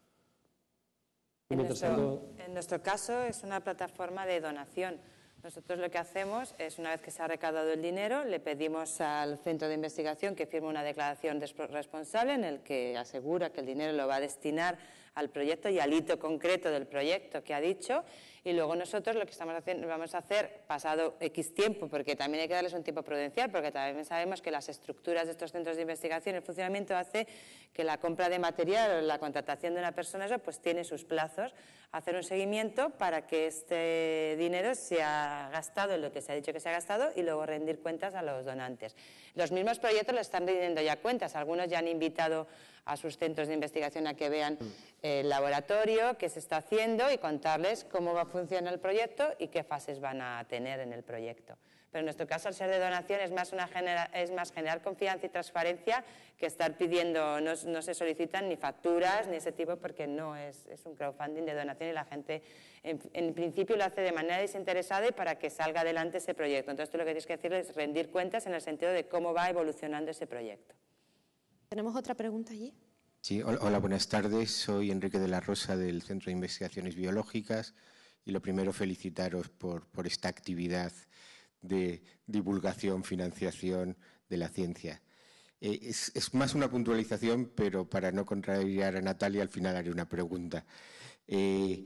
En nuestro, en nuestro caso es una plataforma de donación. Nosotros lo que hacemos es, una vez que se ha recaudado el dinero, le pedimos al centro de investigación que firme una declaración responsable en el que asegura que el dinero lo va a destinar al proyecto y al hito concreto del proyecto que ha dicho, y luego nosotros lo que estamos haciendo, vamos a hacer pasado X tiempo, porque también hay que darles un tiempo prudencial, porque también sabemos que las estructuras de estos centros de investigación, el funcionamiento hace que la compra de material o la contratación de una persona, eso pues tiene sus plazos, hacer un seguimiento para que este dinero se ha gastado en lo que se ha dicho que se ha gastado y luego rendir cuentas a los donantes. Los mismos proyectos le están rindiendo ya cuentas, algunos ya han invitado a sus centros de investigación a que vean el laboratorio, qué se está haciendo y contarles cómo va a funcionar el proyecto y qué fases van a tener en el proyecto. Pero en nuestro caso, al ser de donación, es más, una genera, es más generar confianza y transparencia que estar pidiendo, no, no se solicitan ni facturas ni ese tipo, porque no es, es un crowdfunding de donación y la gente en, en principio lo hace de manera desinteresada y para que salga adelante ese proyecto. Entonces tú lo que tienes que decir es rendir cuentas en el sentido de cómo va evolucionando ese proyecto. ¿Tenemos otra pregunta allí? Sí, hola, buenas tardes. Soy Enrique de la Rosa del Centro de Investigaciones Biológicas y lo primero felicitaros por, por esta actividad de divulgación, financiación de la ciencia. Eh, es, es más una puntualización, pero para no contrariar a Natalia, al final haré una pregunta. Eh,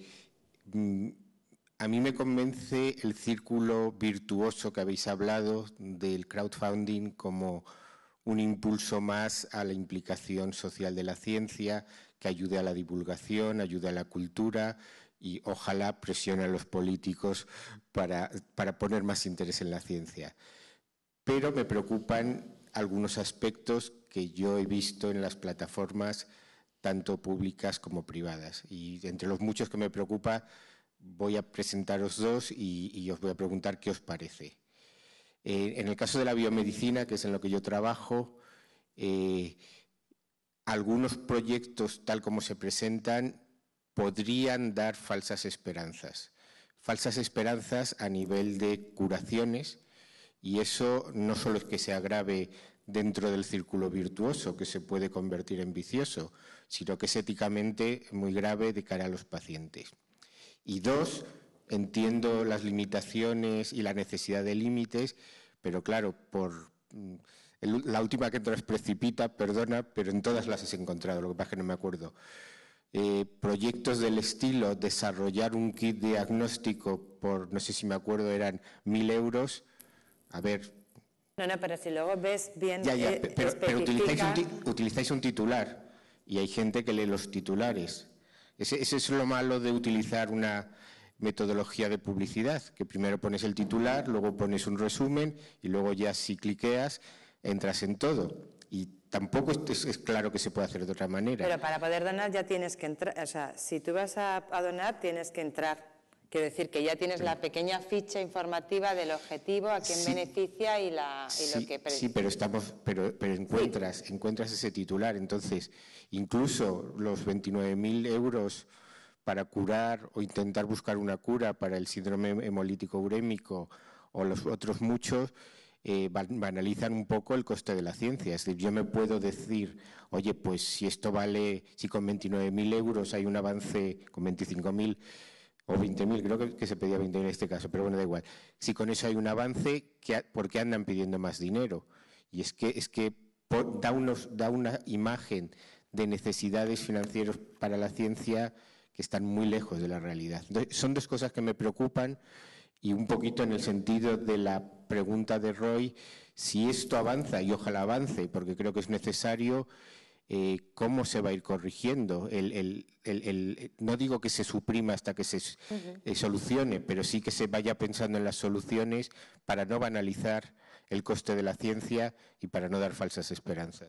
a mí me convence el círculo virtuoso que habéis hablado del crowdfunding como un impulso más a la implicación social de la ciencia, que ayude a la divulgación, ayude a la cultura y ojalá presione a los políticos para, para poner más interés en la ciencia. Pero me preocupan algunos aspectos que yo he visto en las plataformas, tanto públicas como privadas. Y entre los muchos que me preocupa, voy a presentaros dos y, y os voy a preguntar qué os parece. Eh, en el caso de la biomedicina, que es en lo que yo trabajo, eh, algunos proyectos, tal como se presentan, podrían dar falsas esperanzas. Falsas esperanzas a nivel de curaciones Y eso no solo es que sea grave dentro del círculo virtuoso, que se puede convertir en vicioso, sino que es éticamente muy grave de cara a los pacientes. Y dos, entiendo las limitaciones y la necesidad de límites, pero claro, por el, la última que entras precipita, perdona, pero en todas las he encontrado, lo que pasa es que no me acuerdo. Eh, proyectos del estilo, desarrollar un kit diagnóstico por, no sé si me acuerdo, eran mil euros. A ver. No, no, pero si luego ves bien. Ya, ya, eh, pero, pero utilizáis, un, utilizáis un titular y hay gente que lee los titulares. Ese, ese es lo malo de utilizar una metodología de publicidad, que primero pones el titular, luego pones un resumen y luego ya si cliqueas entras en todo. Y tampoco es, es claro que se puede hacer de otra manera. Pero para poder donar ya tienes que entrar, o sea, si tú vas a, a donar tienes que entrar. Quiero decir que ya tienes sí. la pequeña ficha informativa del objetivo, a quién sí. beneficia y, la, y sí, lo que... Sí, pero, estamos, pero, pero encuentras, sí. encuentras ese titular. Entonces, incluso los veintinueve mil euros para curar o intentar buscar una cura para el síndrome hemolítico urémico o los otros muchos, eh, banalizan un poco el coste de la ciencia. Es decir, yo me puedo decir, oye, pues si esto vale, si con veintinueve mil euros hay un avance, con veinticinco mil o veinte mil, creo que, que se pedía veinte mil en este caso, pero bueno, da igual. Si con eso hay un avance, ¿por qué andan pidiendo más dinero? Y es que, es que da, unos, da una imagen de necesidades financieras para la ciencia que están muy lejos de la realidad. Entonces, son dos cosas que me preocupan y un poquito en el sentido de la pregunta de Roy, si esto avanza, y ojalá avance, porque creo que es necesario, eh, ¿cómo se va a ir corrigiendo? El, el, el, el, no digo que se suprima hasta que se uh-huh. eh, solucione, pero sí que se vaya pensando en las soluciones para no banalizar el coste de la ciencia y para no dar falsas esperanzas.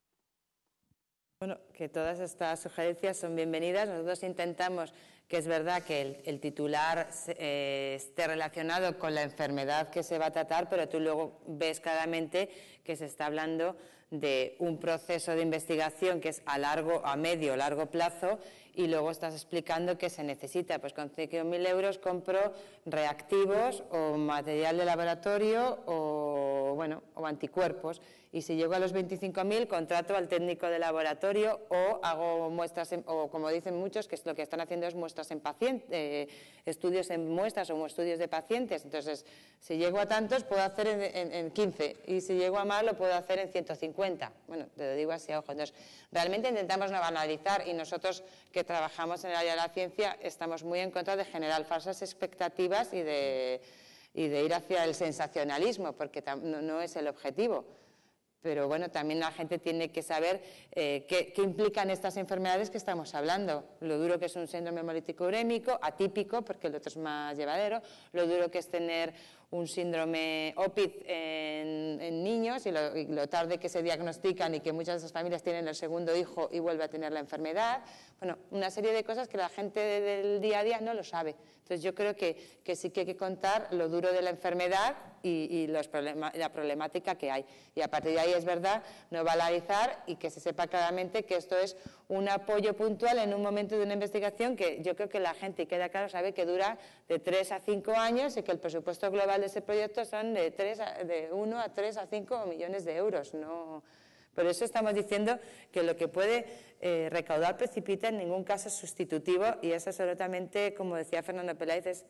Bueno, que todas estas sugerencias son bienvenidas. Nosotros intentamos que es verdad que el, el titular eh, esté relacionado con la enfermedad que se va a tratar, pero tú luego ves claramente que se está hablando de un proceso de investigación que es a largo, a medio, largo plazo, y luego estás explicando que se necesita. Pues con cinco mil euros compro reactivos o material de laboratorio o, bueno, o anticuerpos. Y si llego a los veinticinco mil, contrato al técnico de laboratorio o hago muestras, en, o como dicen muchos, que es lo que están haciendo es muestras en pacientes, eh, estudios en muestras o estudios de pacientes. Entonces, si llego a tantos, puedo hacer en, en, en quince. Y si llego a más, lo puedo hacer en ciento cincuenta. Bueno, te lo digo así a ojo. Entonces, realmente intentamos no banalizar y nosotros que trabajamos en el área de la ciencia estamos muy en contra de generar falsas expectativas y de, y de ir hacia el sensacionalismo, porque no, no es el objetivo. Pero bueno, también la gente tiene que saber eh, qué, qué implican estas enfermedades que estamos hablando. Lo duro que es un síndrome hemolítico urémico, atípico, porque el otro es más llevadero, lo duro que es tener un síndrome O P I D en, en niños y lo, y lo tarde que se diagnostican y que muchas de esas familias tienen el segundo hijo y vuelve a tener la enfermedad. Bueno, una serie de cosas que la gente del día a día no lo sabe. Entonces yo creo que, que sí que hay que contar lo duro de la enfermedad y, y los problema, la problemática que hay. Y a partir de ahí es verdad, no banalizar y que se sepa claramente que esto es un apoyo puntual en un momento de una investigación que yo creo que la gente, y queda claro, sabe que dura de tres a cinco años y que el presupuesto global de ese proyecto son de, tres a, de uno a tres a cinco millones de euros. No, por eso estamos diciendo que lo que puede eh, recaudar precipita en ningún caso es sustitutivo y eso absolutamente, como decía Fernando Peláez, es,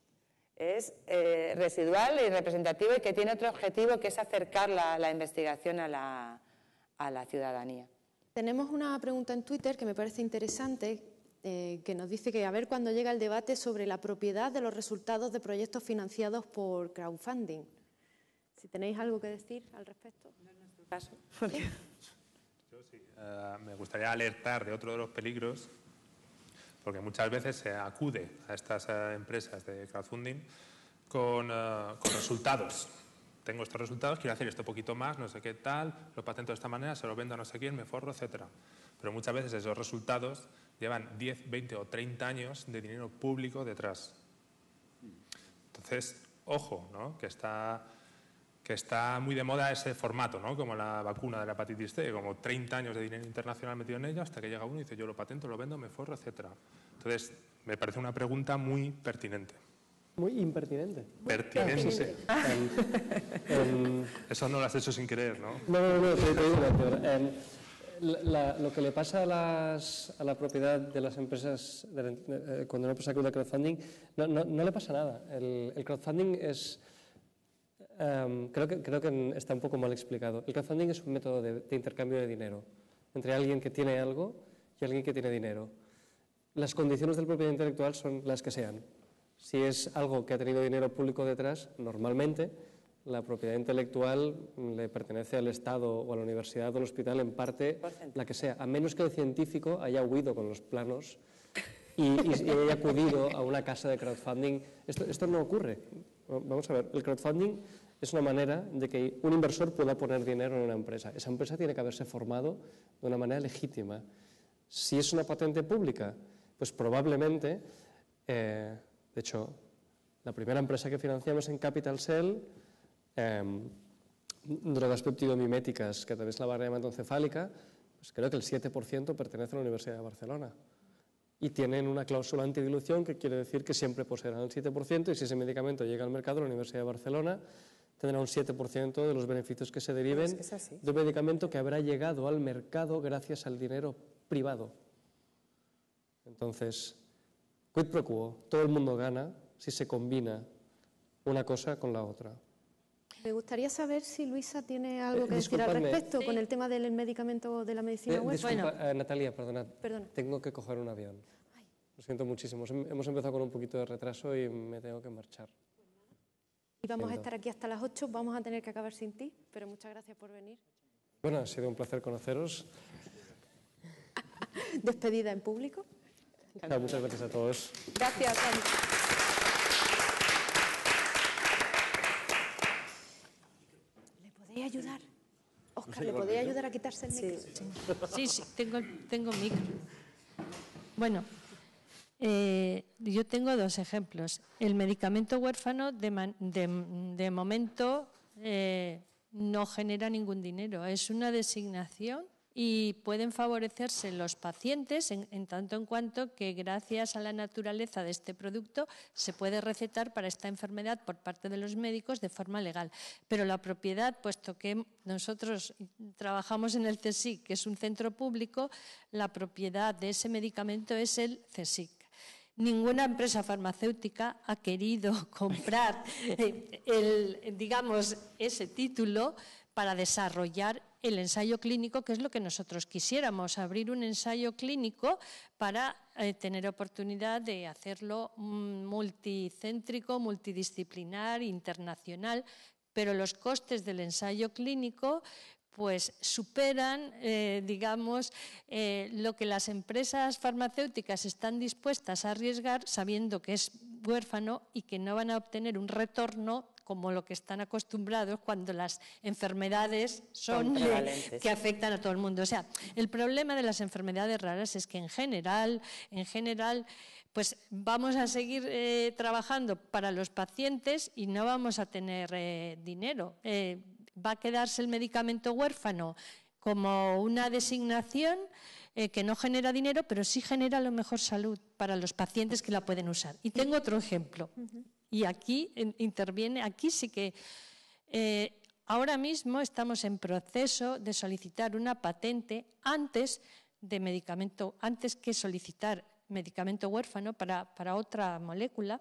es eh, residual y representativo y que tiene otro objetivo que es acercar la, la investigación a la, a la ciudadanía. Tenemos una pregunta en Twitter que me parece interesante, eh, que nos dice que a ver cuándo llega el debate sobre la propiedad de los resultados de proyectos financiados por crowdfunding. Si tenéis algo que decir al respecto. No es nuestro caso. ¿Sí? Yo sí. Uh, me gustaría alertar de otro de los peligros, porque muchas veces se acude a estas uh, empresas de crowdfunding con, uh, con resultados. Tengo estos resultados, quiero hacer esto poquito más, no sé qué tal, lo patento de esta manera, se lo vendo a no sé quién, me forro, etcétera. Pero muchas veces esos resultados llevan diez, veinte o treinta años de dinero público detrás. Entonces, ojo, ¿no? que, está, que está muy de moda ese formato, ¿no? Como la vacuna de la hepatitis C, como treinta años de dinero internacional metido en ella, hasta que llega uno y dice, yo lo patento, lo vendo, me forro, etcétera. Entonces, me parece una pregunta muy pertinente. Muy impertinente. Pertinente. Sí, sí. Um, um, Eso no lo has hecho sin querer, ¿no? No, no, no, te, te digo una peor. Um, la, lo que le pasa a, las, a la propiedad de las empresas, de la, de, cuando una empresa acude a crowdfunding, no, no, no le pasa nada. El, el crowdfunding es, um, creo, que, creo que está un poco mal explicado. El crowdfunding es un método de, de intercambio de dinero entre alguien que tiene algo y alguien que tiene dinero. Las condiciones del propiedad intelectual son las que sean. Si es algo que ha tenido dinero público detrás, normalmente la propiedad intelectual le pertenece al Estado o a la universidad o al hospital, en parte la que sea, a menos que el científico haya huido con los planos y, y, y haya acudido a una casa de crowdfunding. Esto, esto no ocurre. Vamos a ver, el crowdfunding es una manera de que un inversor pueda poner dinero en una empresa. Esa empresa tiene que haberse formado de una manera legítima. Si es una patente pública, pues probablemente, eh, de hecho, la primera empresa que financiamos en Capital Cell, eh, drogas peptidomiméticas, que también es la barrera hematoencefálica, pues creo que el siete por ciento pertenece a la Universidad de Barcelona. Y tienen una cláusula antidilución que quiere decir que siempre poseerán el siete por ciento y si ese medicamento llega al mercado, la Universidad de Barcelona tendrá un siete por ciento de los beneficios que se deriven de un medicamento que habrá llegado al mercado gracias al dinero privado. Entonces, quid pro quo, todo el mundo gana si se combina una cosa con la otra. Me gustaría saber si Luisa tiene algo Eh, que decir al disculpadme. respecto con el tema del medicamento de la medicina Eh, huérfana. disculpa, eh, Natalia, perdona, Perdona. tengo que coger un avión. Lo siento muchísimo, hemos empezado con un poquito de retraso y me tengo que marchar. Y vamos a Siento. estar aquí hasta las ocho, vamos a tener que acabar sin ti, pero muchas gracias por venir. Bueno, ha sido un placer conoceros. Despedida en público. Ah, muchas gracias a todos. Gracias, Ani. ¿Le podéis ayudar? Óscar, ¿le podéis ayudar a quitarse el micro? Sí, sí, tengo, tengo micro. Bueno, eh, yo tengo dos ejemplos. El medicamento huérfano de, man- de, de momento eh, no genera ningún dinero, es una designación y pueden favorecerse los pacientes en, en tanto en cuanto que gracias a la naturaleza de este producto se puede recetar para esta enfermedad por parte de los médicos de forma legal. Pero la propiedad, puesto que nosotros trabajamos en el CSIC, que es un centro público, la propiedad de ese medicamento es el CSIC. Ninguna empresa farmacéutica ha querido comprar el, digamos, ese título para desarrollar el ensayo clínico, que es lo que nosotros quisiéramos, abrir un ensayo clínico para eh, tener oportunidad de hacerlo mm, multicéntrico, multidisciplinar, internacional, pero los costes del ensayo clínico pues superan, eh, digamos, eh, lo que las empresas farmacéuticas están dispuestas a arriesgar sabiendo que es huérfano y que no van a obtener un retorno como lo que están acostumbrados cuando las enfermedades son, Son prevalentes. que afectan a todo el mundo. O sea, el problema de las enfermedades raras es que en general, en general, pues vamos a seguir eh, trabajando para los pacientes y no vamos a tener eh, dinero. Eh, va a quedarse el medicamento huérfano como una designación eh, que no genera dinero, pero sí genera a lo mejor salud para los pacientes que la pueden usar. Y tengo otro ejemplo. Y aquí en, interviene, aquí sí que eh, ahora mismo estamos en proceso de solicitar una patente antes de medicamento, antes que solicitar medicamento huérfano para, para otra molécula.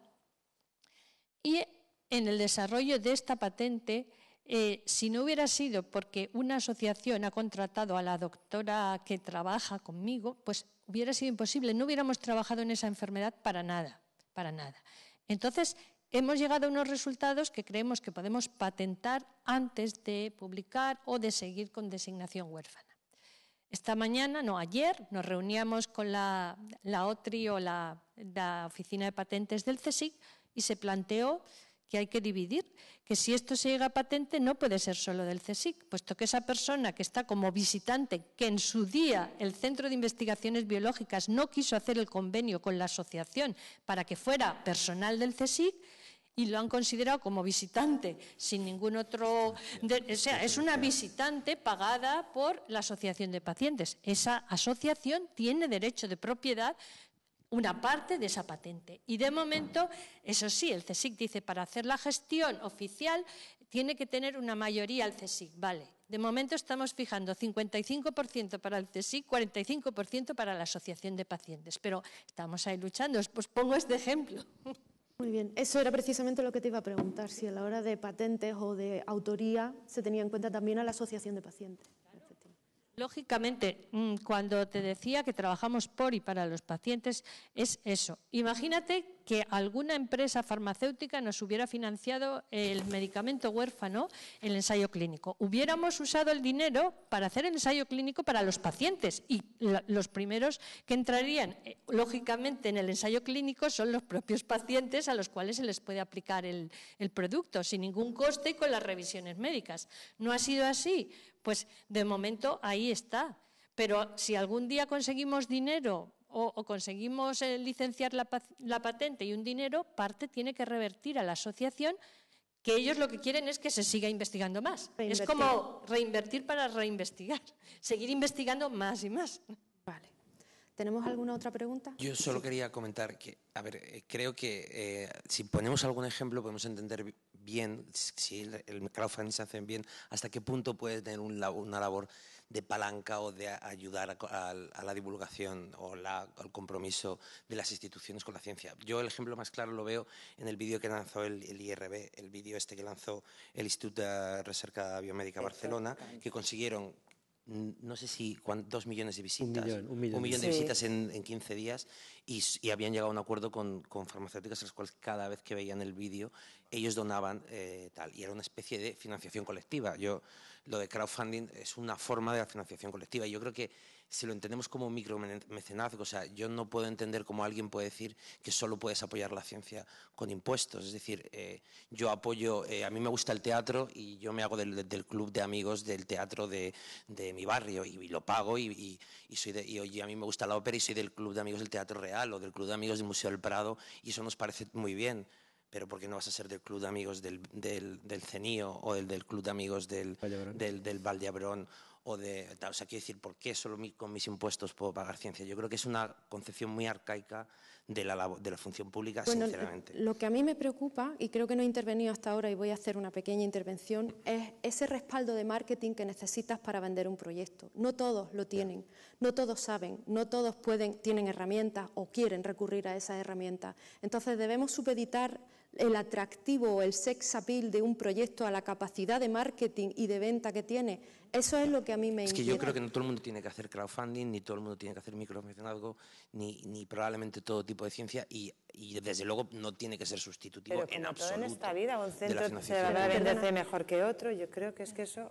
Y en el desarrollo de esta patente, eh, si no hubiera sido porque una asociación ha contratado a la doctora que trabaja conmigo, pues hubiera sido imposible, no hubiéramos trabajado en esa enfermedad para nada, para nada. Entonces, hemos llegado a unos resultados que creemos que podemos patentar antes de publicar o de seguir con designación huérfana. Esta mañana, no, ayer, nos reuníamos con la, la O T R I o la, la Oficina de Patentes del CSIC y se planteó que hay que dividir, que si esto se llega a patente no puede ser solo del CSIC, puesto que esa persona que está como visitante, que en su día el Centro de Investigaciones Biológicas no quiso hacer el convenio con la asociación para que fuera personal del CSIC, y lo han considerado como visitante sin ningún otro... De, o sea, es una visitante pagada por la Asociación de Pacientes. Esa asociación tiene derecho de propiedad una parte de esa patente. Y de momento, eso sí, el CSIC dice, para hacer la gestión oficial tiene que tener una mayoría el CSIC, vale. De momento estamos fijando cincuenta y cinco por ciento para el CSIC, cuarenta y cinco por ciento para la Asociación de Pacientes, pero estamos ahí luchando, os pongo este ejemplo. Muy bien, eso era precisamente lo que te iba a preguntar, si a la hora de patentes o de autoría se tenía en cuenta también a la Asociación de Pacientes. Lógicamente, cuando te decía que trabajamos por y para los pacientes, es eso. Imagínate que alguna empresa farmacéutica nos hubiera financiado el medicamento huérfano, el ensayo clínico. Hubiéramos usado el dinero para hacer el ensayo clínico para los pacientes y los primeros que entrarían, lógicamente, en el ensayo clínico son los propios pacientes a los cuales se les puede aplicar el, el producto sin ningún coste y con las revisiones médicas. ¿No ha sido así? Pues de momento ahí está. Pero si algún día conseguimos dinero o, o conseguimos eh, licenciar la, la patente y un dinero, parte tiene que revertir a la asociación, que ellos lo que quieren es que se siga investigando más. Es como reinvertir para reinvestigar, seguir investigando más y más. Vale. ¿Tenemos alguna otra pregunta? Yo solo quería comentar que, a ver, eh, creo que eh, si ponemos algún ejemplo podemos entender bien, si el, el crowdfunding se hace bien, hasta qué punto puede tener un, una labor de palanca o de ayudar a, a, a la divulgación o la, al compromiso de las instituciones con la ciencia. Yo el ejemplo más claro lo veo en el vídeo que lanzó el, el I R B, el vídeo este que lanzó el Instituto de Recerca Biomédica Barcelona, que consiguieron no sé si dos millones de visitas, un millón, un millón. Un millón de Sí. visitas en, en quince días y, y habían llegado a un acuerdo con, con farmacéuticas, las cuales cada vez que veían el vídeo ellos donaban eh, tal, y era una especie de financiación colectiva. Yo, lo de crowdfunding es una forma de la financiación colectiva y yo creo que si lo entendemos como micromecenazgo, o sea, yo no puedo entender cómo alguien puede decir que solo puedes apoyar la ciencia con impuestos. Es decir, eh, yo apoyo, eh, a mí me gusta el teatro y yo me hago del, del club de amigos del teatro de, de mi barrio y, y lo pago y, y, y, soy de, y oye, a mí me gusta la ópera y soy del club de amigos del Teatro Real o del club de amigos del Museo del Prado y eso nos parece muy bien. Pero ¿por qué no vas a ser del club de amigos del, del, del CENIO o del, del club de amigos del, del, del Val de Hebrón? O, de, o sea, quiero decir, ¿por qué solo mi, con mis impuestos puedo pagar ciencia? Yo creo que es una concepción muy arcaica de la, de la función pública, bueno, sinceramente. Lo que a mí me preocupa, y creo que no he intervenido hasta ahora y voy a hacer una pequeña intervención, es ese respaldo de marketing que necesitas para vender un proyecto. No todos lo tienen, no todos saben, no todos pueden, tienen herramientas o quieren recurrir a esas herramientas. Entonces debemos supeditar el atractivo o el sex appeal de un proyecto a la capacidad de marketing y de venta que tiene. Eso es lo que a mí me Es que inquieta. yo creo que no todo el mundo tiene que hacer crowdfunding, ni todo el mundo tiene que hacer micromecenazgo, ni, ni probablemente todo tipo de ciencia y, y desde luego no tiene que ser sustitutivo Pero en como todo absoluto. en esta vida, un de la centro se financiación. va a venderse mejor que otro, yo creo que es que eso...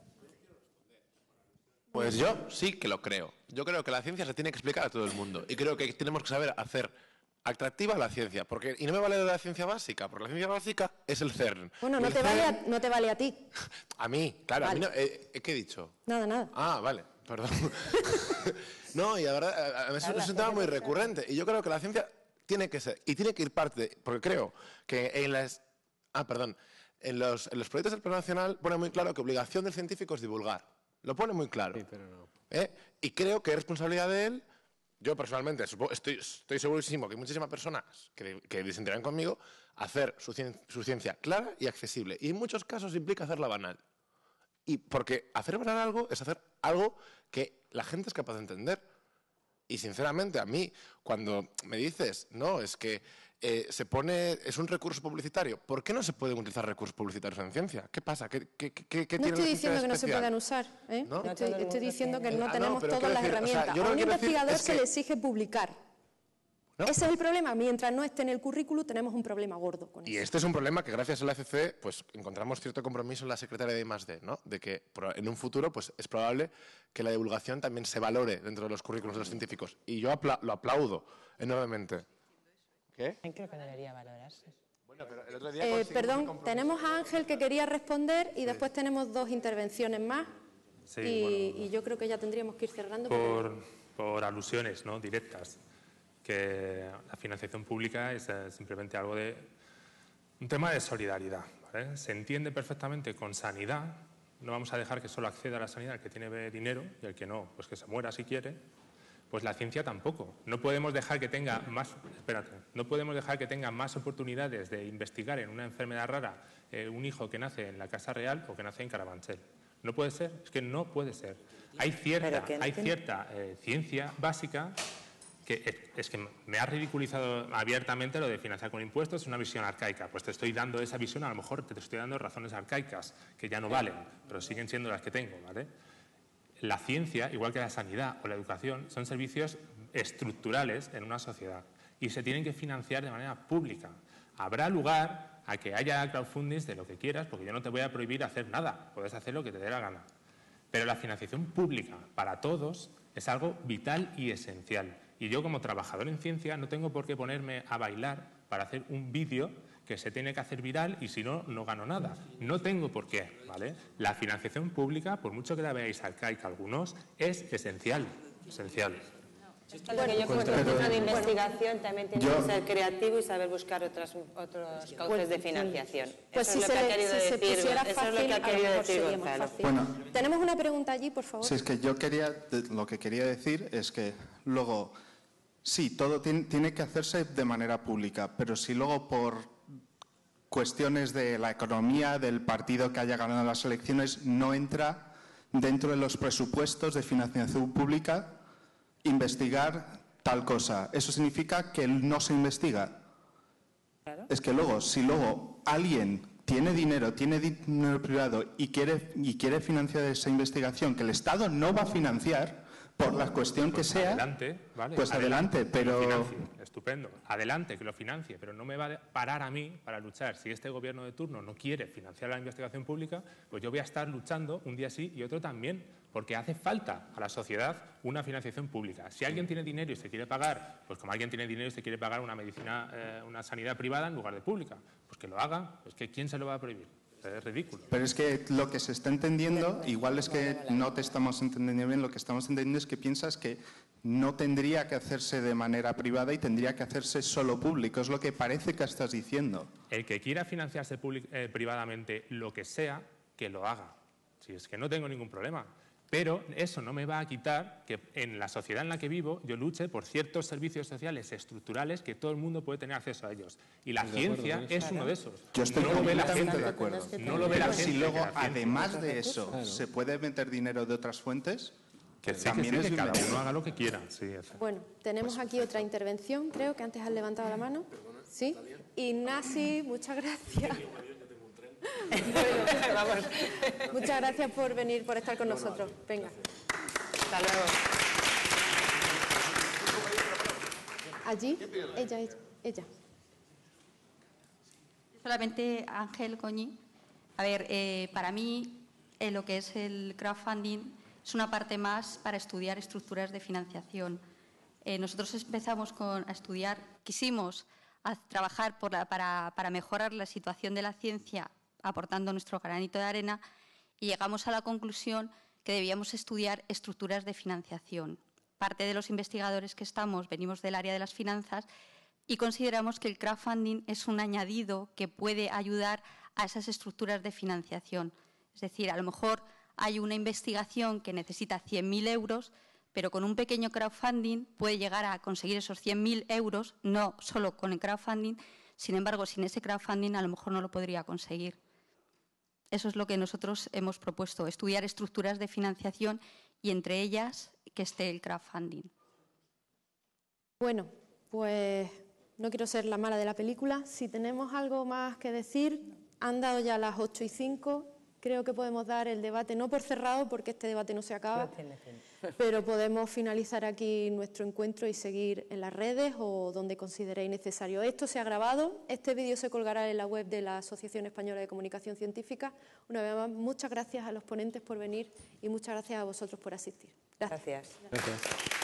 Pues yo sí que lo creo. Yo creo que la ciencia se tiene que explicar a todo el mundo y creo que tenemos que saber hacer atractiva la ciencia, porque y no me vale de la ciencia básica, porque la ciencia básica es el CERN. Bueno, no El te, vale CERN a, no te vale a ti. A mí, claro, Vale. a mí no, eh, ¿qué he dicho? Nada, nada. Ah, vale, perdón. No, y la verdad, a- a- es un tema muy recurrente. Y yo creo que la ciencia tiene que ser, y tiene que ir parte, de- porque creo que en las... Ah, perdón. En los, en los proyectos del Plan Nacional pone muy claro que obligación del científico es divulgar. Lo pone muy claro. Sí, pero no. ¿Eh? Y creo que es responsabilidad de él. Yo personalmente supo- estoy, estoy segurísimo que hay muchísimas personas que, que disentirán conmigo hacer su, cien- su ciencia clara y accesible. Y en muchos casos implica hacerla banal. Y porque hacer banal algo es hacer algo que la gente es capaz de entender. Y sinceramente, a mí, cuando me dices, no, es que eh, se pone, es un recurso publicitario, ¿por qué no se pueden utilizar recursos publicitarios en ciencia? ¿Qué pasa? ¿Qué, qué, qué, qué No tiene estoy la ciencia diciendo que no se especial? puedan usar, ¿eh? ¿No? Estoy, estoy diciendo que no Ah, no, tenemos pero todas quiero las decir, o sea, herramientas. yo lo a un que quiero decir investigador es se que- le exige publicar. ¿No? Ese es el problema. Mientras no esté en el currículum, tenemos un problema gordo con Y eso. este es un problema que gracias a la F C pues encontramos cierto compromiso en la Secretaría de I más D, ¿no? De que pro- en un futuro pues es probable que la divulgación también se valore dentro de los currículos de los científicos. Y yo apla- lo aplaudo enormemente. ¿Qué? Creo que debería valorarse. Bueno, pero el otro día Eh, conseguimos un perdón, compromiso. tenemos a Ángel que quería responder y después tenemos dos intervenciones más. Sí, y, bueno. y yo creo que ya tendríamos que ir cerrando. por, por alusiones, ¿no?, directas, que la financiación pública es eh, simplemente algo de un tema de solidaridad, ¿vale? Se entiende perfectamente con sanidad. No vamos a dejar que solo acceda a la sanidad el que tiene dinero y el que no, pues que se muera si quiere. Pues la ciencia tampoco. No podemos dejar que tenga más, espérate, no podemos dejar que tenga más oportunidades de investigar en una enfermedad rara eh, un hijo que nace en la Casa Real o que nace en Carabanchel. No puede ser, es que no puede ser. Hay cierta, hay cierta eh, ciencia básica que es, es que me ha ridiculizado abiertamente lo de financiar con impuestos, es una visión arcaica. Pues te estoy dando esa visión, a lo mejor te estoy dando razones arcaicas que ya no valen, pero siguen siendo las que tengo, ¿vale? La ciencia, igual que la sanidad o la educación, son servicios estructurales en una sociedad y se tienen que financiar de manera pública. Habrá lugar a que haya crowdfundings de lo que quieras, porque yo no te voy a prohibir hacer nada, puedes hacer lo que te dé la gana. Pero la financiación pública para todos es algo vital y esencial. Y yo, como trabajador en ciencia, no tengo por qué ponerme a bailar para hacer un vídeo que se tiene que hacer viral y si no, no gano nada. No tengo por qué, ¿vale? La financiación pública, por mucho que la veáis arcaica algunos, es esencial, esencial. Esto es lo que yo como proceso de investigación también tiene que ser creativo y saber buscar otras, otros cauces de financiación. Pues eso si es lo que se, ha querido si se decir, pusiera eso fácil, es lo que ha a lo querido mejor decir sería más Gonzalo. fácil. Bueno. Tenemos una pregunta allí, por favor. Sí, es que yo quería, lo que quería decir es que luego, sí, todo tiene, tiene que hacerse de manera pública, pero si luego por cuestiones de la economía del partido que haya ganado las elecciones no entra dentro de los presupuestos de financiación pública investigar tal cosa, ¿eso significa que no se investiga? Claro. Es que luego, si luego alguien tiene dinero, tiene dinero privado y quiere, y quiere financiar esa investigación que el Estado no va a financiar por la cuestión pues que sea, adelante, ¿vale? pues adelante, adelante pero... que lo financie, estupendo, adelante que lo financie, pero no me va a parar a mí para luchar. Si este gobierno de turno no quiere financiar la investigación pública, pues yo voy a estar luchando un día sí y otro también, porque hace falta a la sociedad una financiación pública. Si alguien tiene dinero y se quiere pagar, pues como alguien tiene dinero y se quiere pagar una medicina, eh, una sanidad privada en lugar de pública, pues que lo haga, pues que ¿quién se lo va a prohibir? Es ridículo. Pero es que lo que se está entendiendo, igual es que no te estamos entendiendo bien, lo que estamos entendiendo es que piensas que no tendría que hacerse de manera privada y tendría que hacerse solo público, es lo que parece que estás diciendo. El que quiera financiarse eh, privadamente lo que sea, que lo haga. Si es que no tengo ningún problema. Pero eso no me va a quitar que en la sociedad en la que vivo yo luche por ciertos servicios sociales estructurales que todo el mundo puede tener acceso a ellos. Y la ciencia es uno de esos. Yo estoy no lo ve la completamente gente, de acuerdo. No lo ve la Pero gente. si luego, la ciencia, además de eso, claro, se puede meter dinero de otras fuentes, que sí, también que, sí, es que cada bienvenido. uno haga lo que quiera. Sí, Bueno, tenemos aquí otra intervención, creo que antes has levantado la mano. ¿Sí? Ignasi, muchas gracias. Bueno, vamos. Muchas gracias por venir, por estar con nosotros. Venga. Hasta luego. Allí, ella, ella, ella. Solamente Ángel Coñi. A ver, eh, para mí eh, lo que es el crowdfunding es una parte más para estudiar estructuras de financiación. Eh, nosotros empezamos con, a estudiar, quisimos a trabajar por la, para, para mejorar la situación de la ciencia aportando nuestro granito de arena y llegamos a la conclusión que debíamos estudiar estructuras de financiación. Parte de los investigadores que estamos venimos del área de las finanzas y consideramos que el crowdfunding es un añadido que puede ayudar a esas estructuras de financiación. Es decir, a lo mejor hay una investigación que necesita cien mil euros, pero con un pequeño crowdfunding puede llegar a conseguir esos cien mil euros, no solo con el crowdfunding, sin embargo, sin ese crowdfunding a lo mejor no lo podría conseguir. Eso es lo que nosotros hemos propuesto, estudiar estructuras de financiación y entre ellas que esté el crowdfunding. Bueno, pues no quiero ser la mala de la película. Si tenemos algo más que decir, han dado ya las ocho y cinco. Creo que podemos dar el debate, no por cerrado, porque este debate no se acaba, pero podemos finalizar aquí nuestro encuentro y seguir en las redes o donde consideréis necesario. Esto se ha grabado, este vídeo se colgará en la web de la Asociación Española de Comunicación Científica. Una vez más, muchas gracias a los ponentes por venir y muchas gracias a vosotros por asistir. Gracias. Gracias. Gracias.